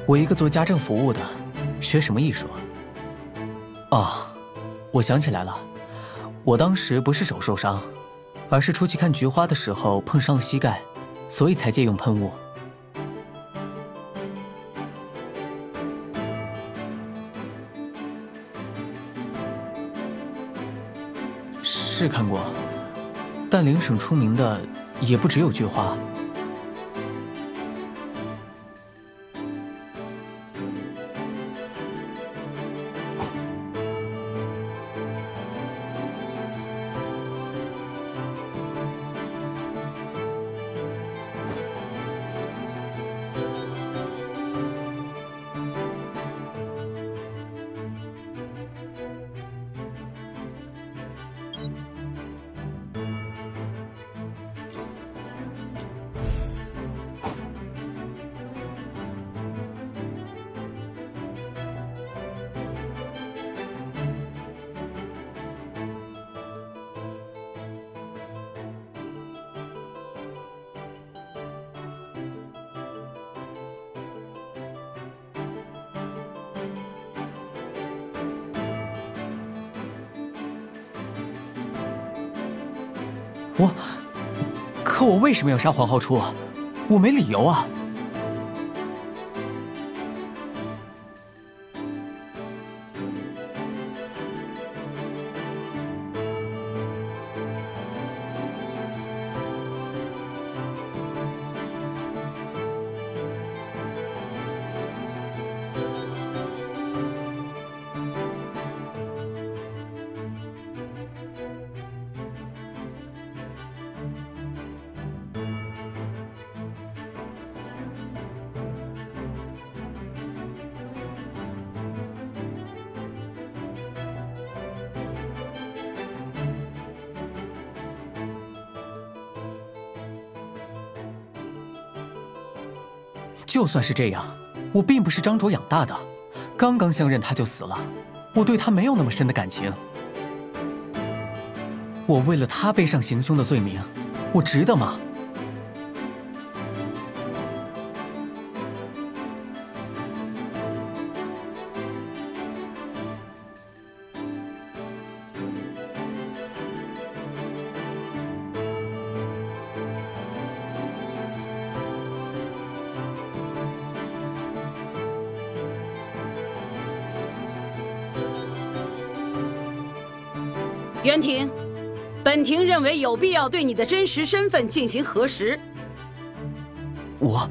Speaker 6: 我一个做家政服务的，学什么艺术？哦，我想起来了，我当时不是手受伤，而是出去看菊花的时候碰伤了膝盖，所以才借用喷雾。是看过，但邻省出名的也不只有菊花。可我为什么要杀黄浩初？我没理由啊！就算是这样，我并不是张卓养大的，刚刚相认他就死了，我对他没有那么深的感情。我为了他背上行凶的罪名，我值得吗？
Speaker 7: 袁庭，本庭认为有必要对你的真实身份进行核实。
Speaker 6: 我。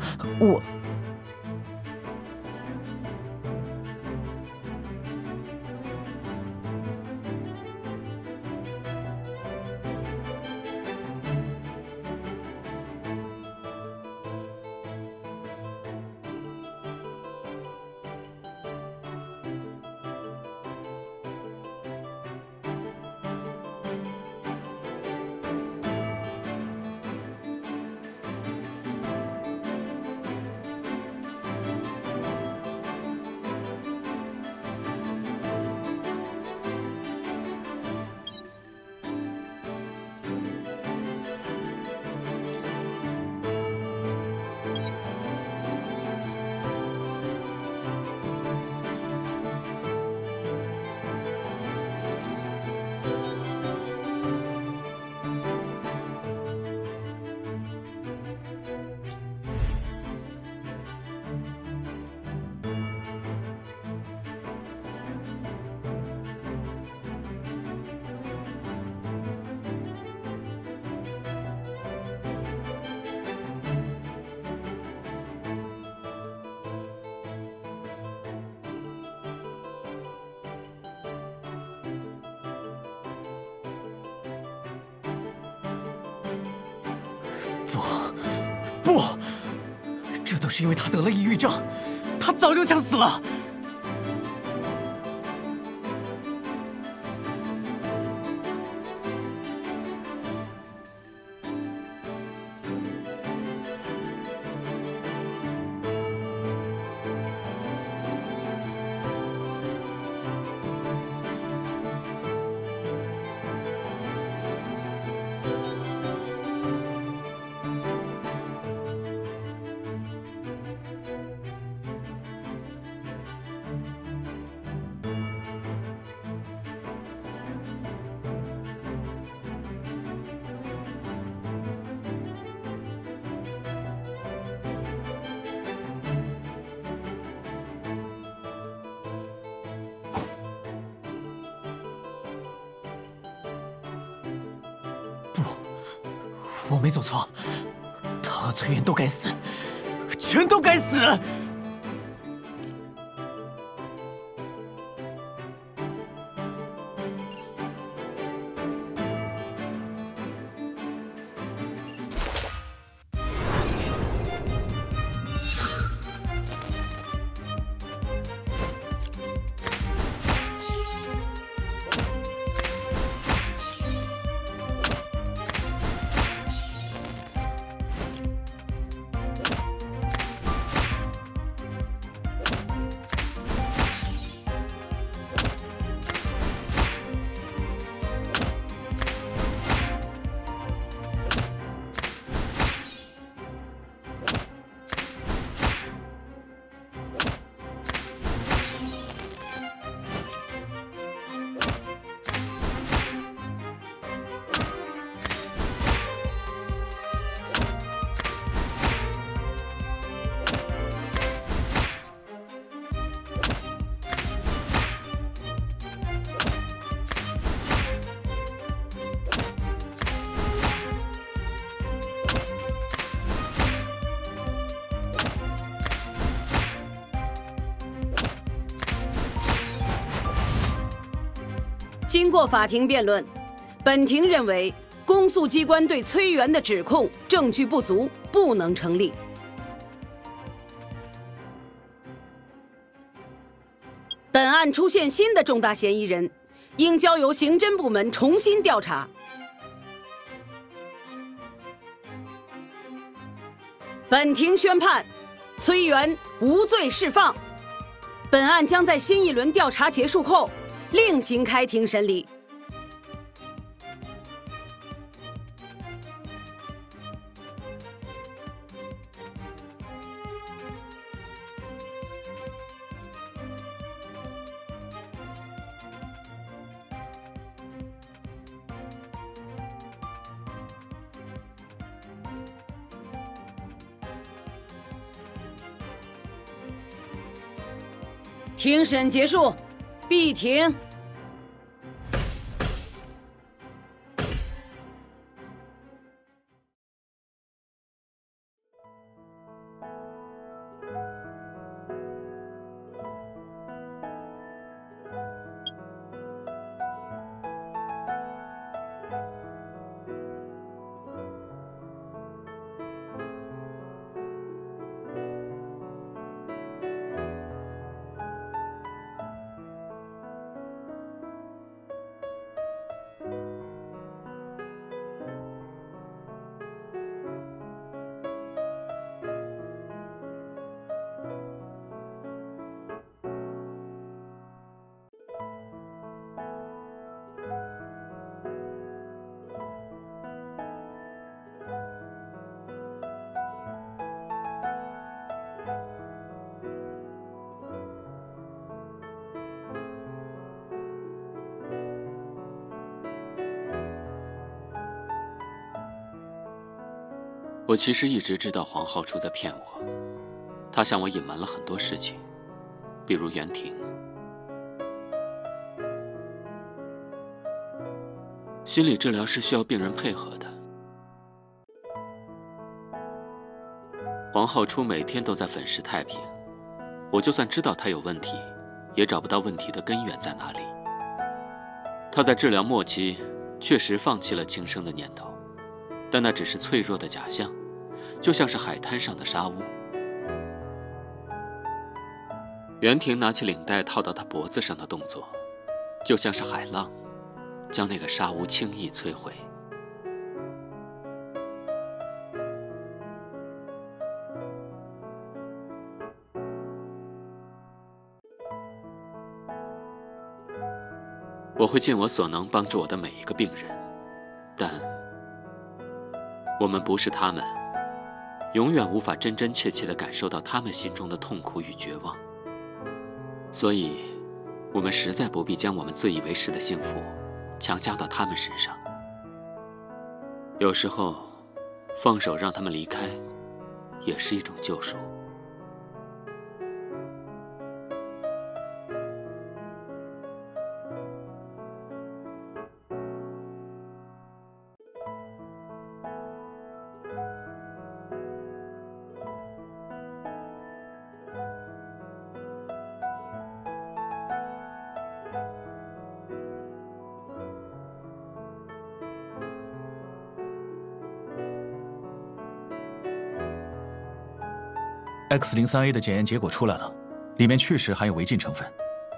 Speaker 6: 不，这都是因为他得了抑郁症，他早就想死了。 我没做错，他和崔元都该死，全都该死！
Speaker 7: 经过法庭辩论，本庭认为公诉机关对崔元的指控证据不足，不能成立。本案出现新的重大嫌疑人，应交由刑侦部门重新调查。本庭宣判，崔元无罪释放。本案将在新一轮调查结束后另行开庭审理。庭审结束，闭庭。
Speaker 9: 我其实一直知道黄浩初在骗我，他向我隐瞒了很多事情，比如袁婷。心理治疗是需要病人配合的。黄浩初每天都在粉饰太平，我就算知道他有问题，也找不到问题的根源在哪里。他在治疗末期确实放弃了轻生的念头，但那只是脆弱的假象，就像是海滩上的沙屋。袁婷拿起领带套到他脖子上的动作，就像是海浪，将那个沙屋轻易摧毁。我会尽我所能帮助我的每一个病人，但我们不是他们，永远无法真真切切地感受到他们心中的痛苦与绝望。所以，我们实在不必将我们自以为是的幸福强加到他们身上。有时候，放手让他们离开，也是一种救赎。
Speaker 2: X03A 的检验结果出来了，里面确实含有违禁成分。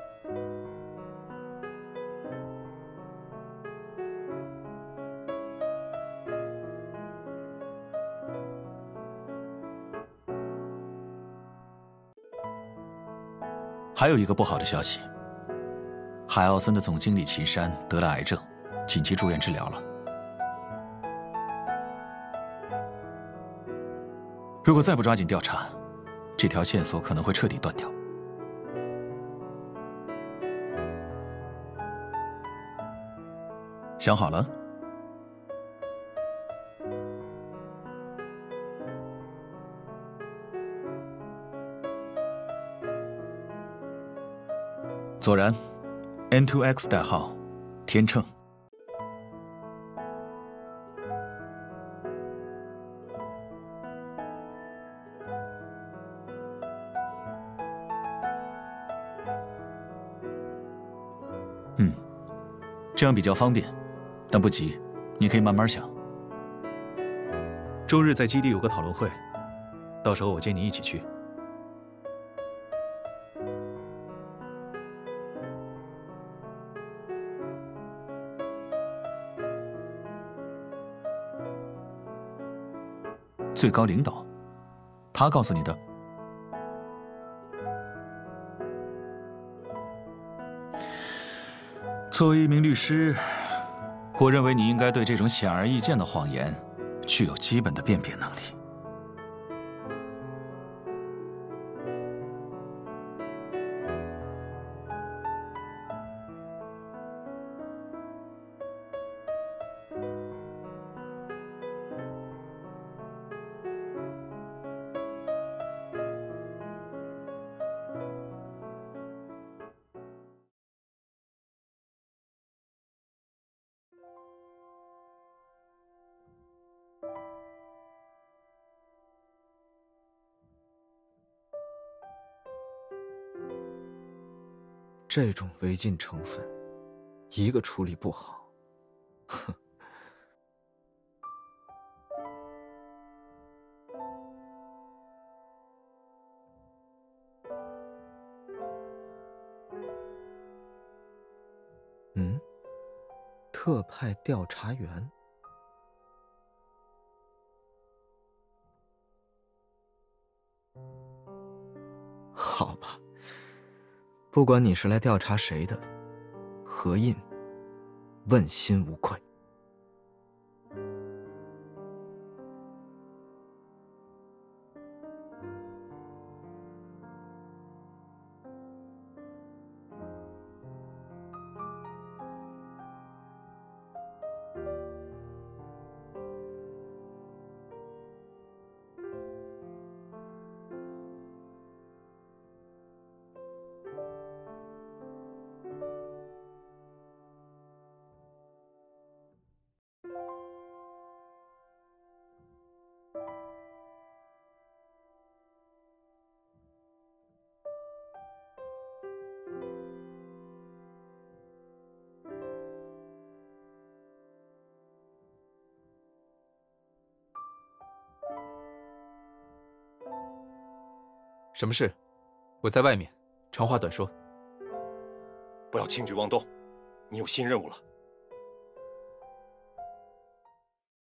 Speaker 2: 还有一个不好的消息，海奥森的总经理岐山得了癌症，紧急住院治疗了。如果再不抓紧调查，这条线索可能会彻底断掉。想好了？果然 ，N2X 代号，天秤。这样比较方便，但不急，你可以慢慢想。周日在基地有个讨论会，到时候我接你一起去。最高领导，他告诉你的？作为一名律师，我认为你应该对这种显而易见的谎言具有基本的辨别能力。
Speaker 1: 这种违禁成分，一个处理不好，哼。特派调查员。好吧。不管你是来调查谁的，何印问心无愧。
Speaker 10: 什么事？我在外面，长话短说。
Speaker 4: 不要轻举妄动，你有新任务了。